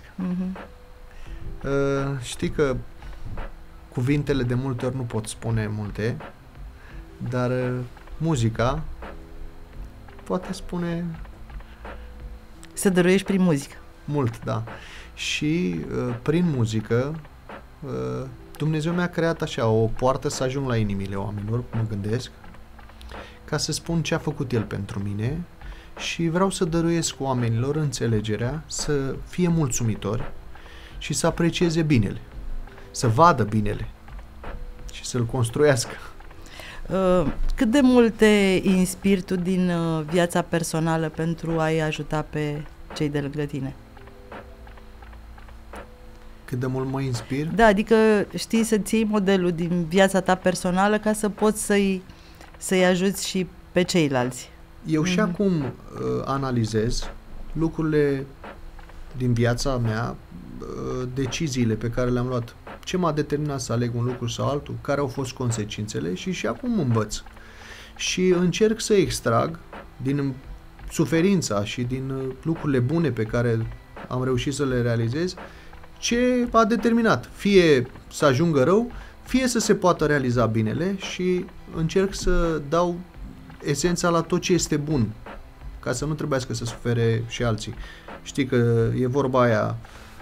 Știi că cuvintele de multe ori nu pot spune multe, dar muzica poate spune... Să dăruiești prin muzică. Mult, da. Și prin muzică Dumnezeu mi-a creat așa o poartă să ajung la inimile oamenilor, mă gândesc, ca să spun ce a făcut El pentru mine și vreau să dăruiesc oamenilor înțelegerea să fie mulțumitori și să aprecieze binele, să vadă binele și să-l construiască. Cât de mult te inspiri tu din viața personală pentru a-i ajuta pe cei de lângă tine? Cât de mult mă inspir? Da, adică știi să-ți iei modelul din viața ta personală ca să poți să-i ajuți și pe ceilalți. Eu și acum analizez lucrurile din viața mea, deciziile pe care le-am luat, ce m-a determinat să aleg un lucru sau altul, care au fost consecințele și acum învăț. Și încerc să extrag din suferința și din lucrurile bune pe care am reușit să le realizez, ce a determinat, fie să ajungă rău, fie să se poată realiza binele și încerc să dau esența la tot ce este bun, ca să nu trebuiască să sufere și alții. Știi că e vorba aia,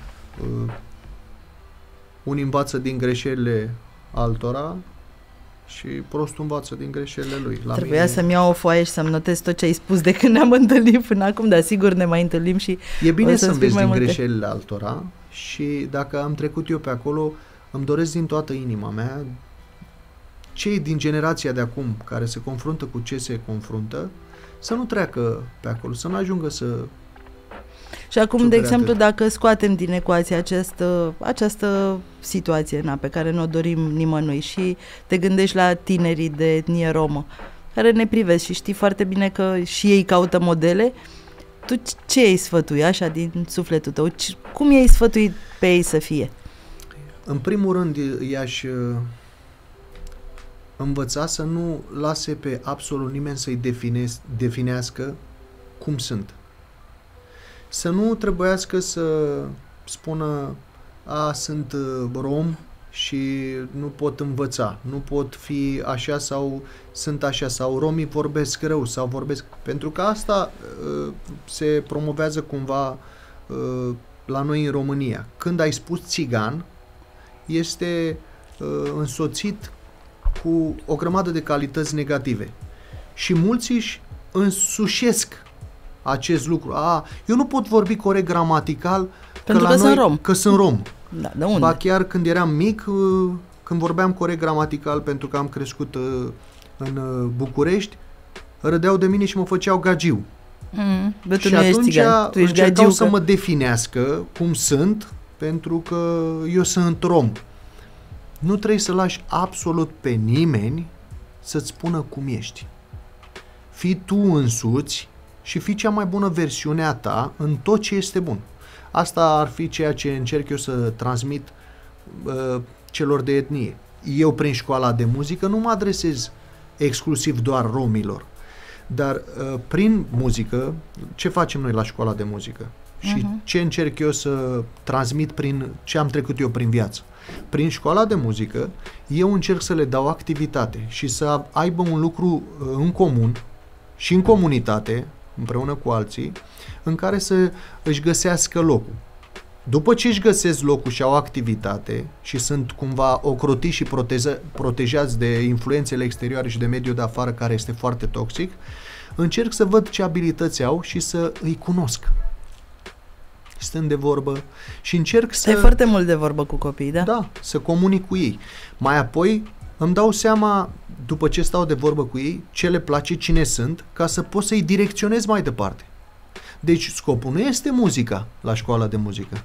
unii învață din greșelile altora și prostul învață din greșelile lui. Trebuia să-mi iau o foaie și să-mi notez tot ce ai spus de când ne-am întâlnit până acum, dar sigur ne mai întâlnim și e bine să înveți din greșelile altora și dacă am trecut eu pe acolo, îmi doresc din toată inima mea cei din generația de acum care se confruntă cu ce se confruntă să nu treacă pe acolo, să nu ajungă să... Și acum, de exemplu, dacă scoatem din ecuație această situație pe care ne-o dorim nimănui și te gândești la tinerii de etnie romă care ne privesc și știi foarte bine că și ei caută modele, tu ce îi sfătui așa din sufletul tău? Cum i-ai sfătuit pe ei să fie? În primul rând, i-aș învăța să nu lase pe absolut nimeni să-i definească cum sunt. Să nu trebuiască să spună sunt rom și nu pot învăța, nu pot fi așa sau sunt așa, sau romii vorbesc rău sau vorbesc... Pentru că asta se promovează cumva la noi în România. Când ai spus țigan, este însoțit cu o grămadă de calități negative. Și mulți își însușesc acest lucru. Eu nu pot vorbi corect gramatical pentru că sunt rom. Că sunt rom. Da, de unde? Ba chiar când eram mic, când vorbeam corect gramatical, pentru că am crescut în București, râdeau de mine și mă făceau gagiu. Și atunci încercau să mă definească cum sunt, pentru că eu sunt rom. Nu trebuie să lași absolut pe nimeni să-ți spună cum ești. Fii tu însuți și fii cea mai bună versiune a ta în tot ce este bun. Asta ar fi ceea ce încerc eu să transmit celor de etnie. Eu, prin școala de muzică, nu mă adresez exclusiv doar romilor, dar prin muzică, ce facem noi la școala de muzică? Și ce încerc eu să transmit prin ce am trecut eu prin viață? Prin școala de muzică, eu încerc să le dau activitate și să aibă un lucru în comun și în comunitate, împreună cu alții, în care să își găsească locul. După ce își găsesc locul și au activitate și sunt cumva ocrotiți și protejați de influențele exterioare și de mediul de afară care este foarte toxic, încerc să văd ce abilități au și să îi cunosc. Stând de vorbă și încerc să... Stai foarte mult de vorbă cu copiii, da? Da, să comunic cu ei. Mai apoi îmi dau seama, după ce stau de vorbă cu ei, ce le place, cine sunt, ca să pot să-i direcționez mai departe. Deci scopul nu este muzica la școala de muzică.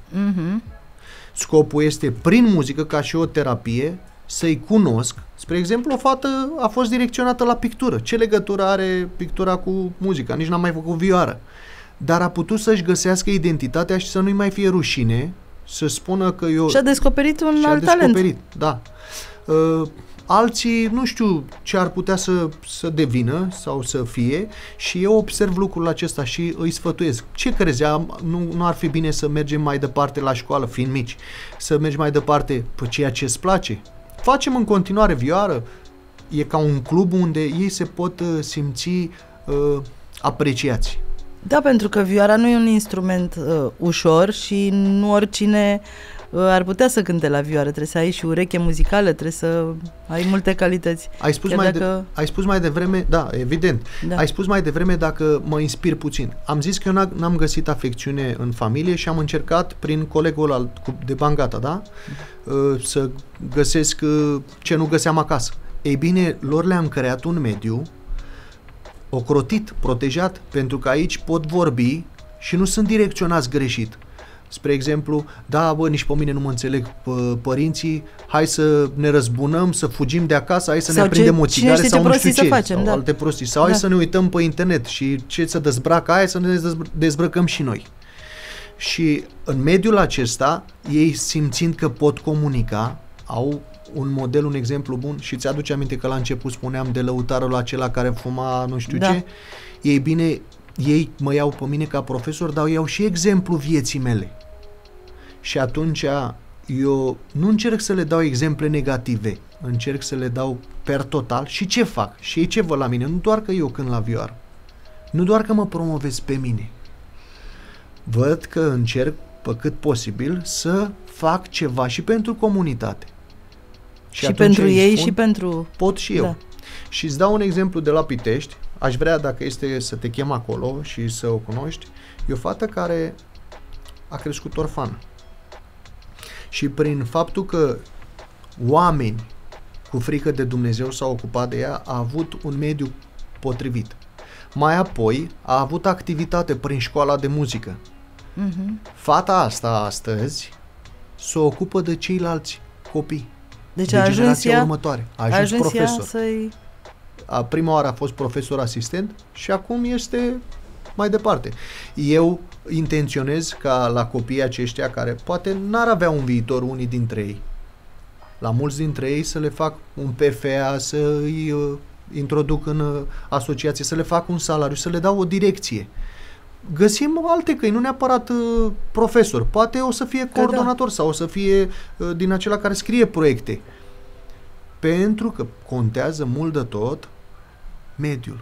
Scopul este prin muzică, ca și o terapie, să-i cunosc. Spre exemplu, o fată a fost direcționată la pictură. Ce legătură are pictura cu muzica? Nici n-am mai făcut vioară. Dar a putut să-și găsească identitatea și să nu-i mai fie rușine, să spună că eu... Și-a descoperit un alt talent. Da. Alții nu știu ce ar putea să devină sau să fie și eu observ lucrul acesta și îi sfătuiesc. Ce crezi? Nu ar fi bine să mergem mai departe la școală, fiind mici, să mergi mai departe pe ceea ce îți place? Facem în continuare vioară. E ca un club unde ei se pot simți apreciați. Da, pentru că vioara nu e un instrument ușor și nu oricine ar putea să cânte la vioară. Trebuie să ai și ureche muzicală, trebuie să ai multe calități. Ai spus mai devreme, da, evident. Da. Ai spus mai devreme dacă mă inspir puțin. Am zis că eu n-am găsit afecțiune în familie și am încercat prin colegul de Bangata, da? Să găsesc ce nu găseam acasă. Ei bine, lor le-am creat un mediu ocrotit, protejat, pentru că aici pot vorbi și nu sunt direcționați greșit. Spre exemplu, da, bă, nici pe mine nu mă înțeleg părinții, hai să ne răzbunăm, să fugim de acasă, hai să ne aprindem o țigară sau nu știu ce, facem, sau alte prostii. Sau hai să ne uităm pe internet și ce să dezbracă aia, să ne dezbrăcăm și noi. Și în mediul acesta, ei simțind că pot comunica, au un model, un exemplu bun și ți-aduce aminte că la început spuneam de lăutarul acela care fuma nu știu ce? Ei bine, ei mă iau pe mine ca profesor, dar iau și exemplu vieții mele. Și atunci eu nu încerc să le dau exemple negative, încerc să le dau per total și ce fac. Și ei ce văd la mine? Nu doar că eu cânt la vioară, nu doar că mă promovez pe mine, văd că încerc pe cât posibil să fac ceva și pentru comunitate. Și pentru ei și pentru... Pot și eu. Da. Și îți dau un exemplu de la Pitești. Aș vrea, dacă este să te chem acolo și să o cunoști, e o fată care a crescut orfană. Și prin faptul că oameni cu frică de Dumnezeu s-au ocupat de ea, a avut un mediu potrivit. Mai apoi a avut activitate prin școala de muzică. Fata asta astăzi se ocupă de ceilalți copii. Deci de generația următoare. A ajuns profesor. Să-i... Prima oară a fost profesor asistent și acum este mai departe. Eu intenționez ca la copiii aceștia care poate n-ar avea un viitor unii dintre ei, la mulți dintre ei să le fac un PFA, să îi introduc în asociație, să le fac un salariu, să le dau o direcție. Găsim alte căi, nu neapărat profesor. Poate o să fie coordonator sau o să fie din acela care scrie proiecte. Pentru că contează mult de tot mediul.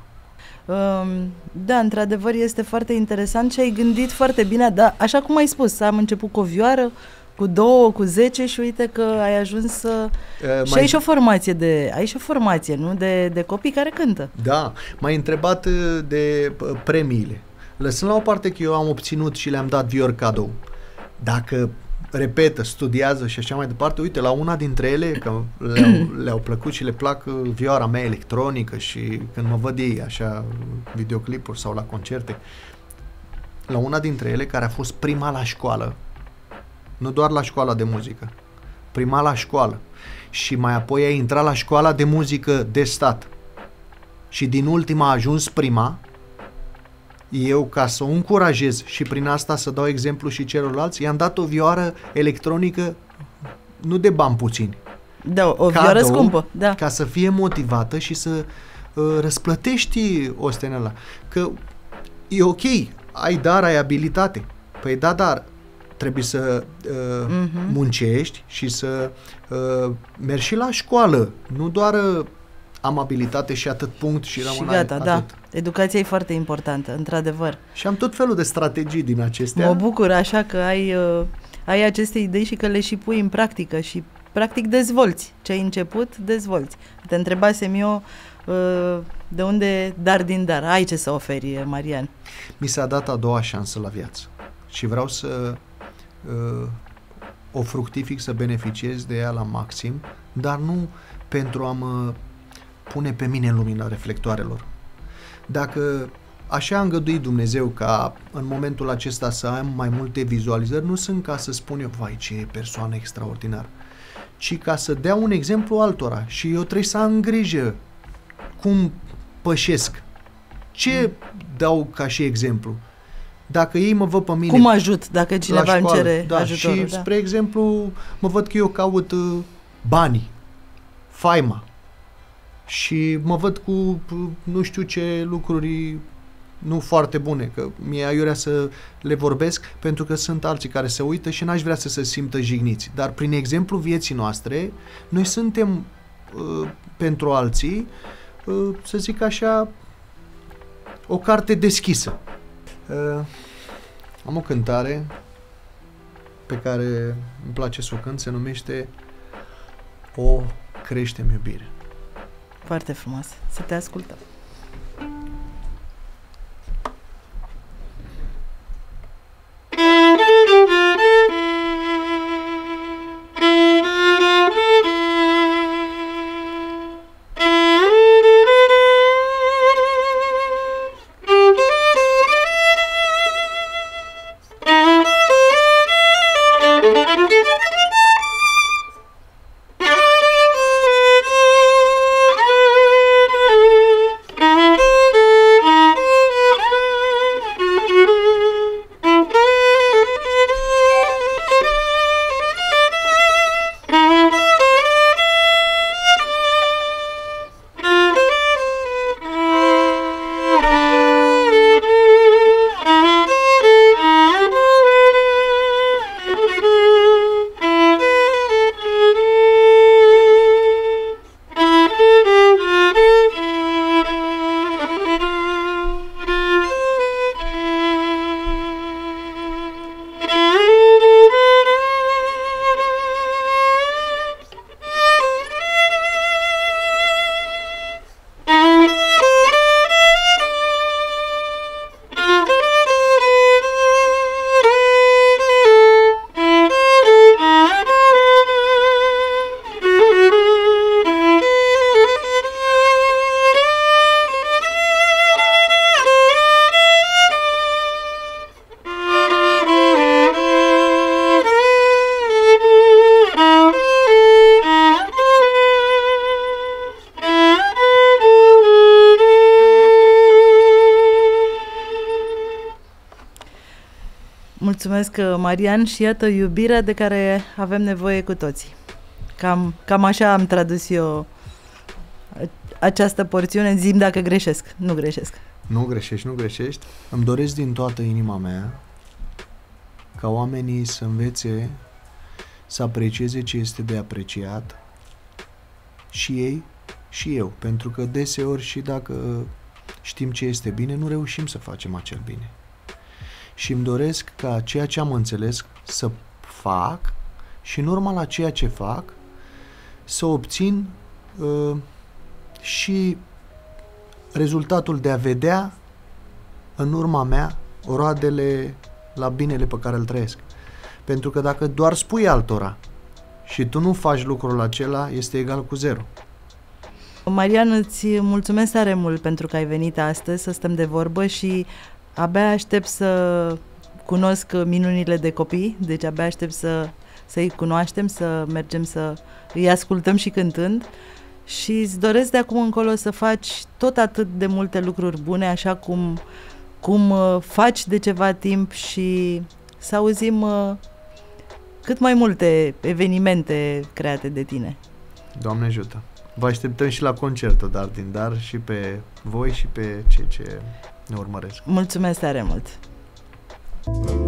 Da, într-adevăr este foarte interesant și ai gândit foarte bine, dar așa cum ai spus, am început cu o vioară, cu 2, cu 10 și uite că ai ajuns să... și ai și o formație, nu? De copii care cântă. Da, m-ai întrebat de premiile. Lăsând la o parte că eu am obținut și le-am dat viori cadou. Dacă repetă, studiază și așa mai departe, uite, la una dintre ele, că le-au plăcut și le plac vioara mea electronică și când mă văd ei așa, videoclipuri sau la concerte, la una dintre ele, care a fost prima la școală, nu doar la școala de muzică, prima la școală și mai apoi a intrat la școala de muzică de stat și din ultima a ajuns prima, eu, ca să o încurajez și prin asta să dau exemplu și celorlalți, i-am dat o vioară electronică nu de bani puțini. Da, o vioară scumpă. Da. Ca să fie motivată și să răsplătești ostenela. Că e ok, ai dar, ai abilitate. Păi da, dar trebuie să muncești și să mergi și la școală. Nu doar am abilitate și atât punct și rămân gata, atât. Da. Educația e foarte importantă, într-adevăr. Și am tot felul de strategii din acestea. Mă bucur așa că ai aceste idei și că le și pui în practică și practic dezvolți. Ce ai început, dezvolți. Te întrebasem eu de unde dar din dar. Ai ce să oferi, Marian? Mi s-a dat a doua șansă la viață și vreau să o fructific, să beneficiez de ea la maxim, dar nu pentru a mă pune pe mine în lumina reflectoarelor. Dacă așa a îngăduit Dumnezeu ca în momentul acesta să am mai multe vizualizări, nu sunt ca să spun eu, vai, ce persoană extraordinară, ci ca să dea un exemplu altora și eu trebuie să am grijă cum pășesc, ce dau ca și exemplu. Dacă ei mă văd pe mine... Cum ajut, dacă cineva îmi cere ajutorul. Și, spre exemplu, mă văd că eu caut banii, faima, și mă văd cu nu știu ce lucruri nu foarte bune, că mi-e aiurea să le vorbesc pentru că sunt alții care se uită și n-aș vrea să se simtă jigniți. Dar prin exemplu vieții noastre, noi suntem pentru alții, să zic așa, o carte deschisă. Am o cântare pe care îmi place să o cânt se numește O crește-mi iubire. Foarte frumos. Să te ascultăm. Mulțumesc, Marian, și iată iubirea de care avem nevoie cu toții. Cam așa am tradus eu această porțiune. Zi-mi dacă greșesc. Nu greșesc. Nu greșești. Îmi doresc din toată inima mea ca oamenii să învețe să aprecieze ce este de apreciat, și ei și eu. Pentru că deseori și dacă știm ce este bine, nu reușim să facem acel bine. Și îmi doresc ca ceea ce am înțeles să fac și în urma la ceea ce fac să obțin și rezultatul de a vedea în urma mea roadele la binele pe care îl trăiesc. Pentru că dacă doar spui altora și tu nu faci lucrul acela, este egal cu 0. Marian, îți mulțumesc tare mult pentru că ai venit astăzi să stăm de vorbă și abia aștept să cunosc minunile de copii, deci abia aștept să-i cunoaștem, să mergem să îi ascultăm și cântând, și îți doresc de acum încolo să faci tot atât de multe lucruri bune, așa cum faci de ceva timp, și să auzim cât mai multe evenimente create de tine. Doamne ajută! Vă așteptăm și la concertul Dar din Dar și pe voi și pe cei ce ne urmăresc. Mulțumesc tare mult!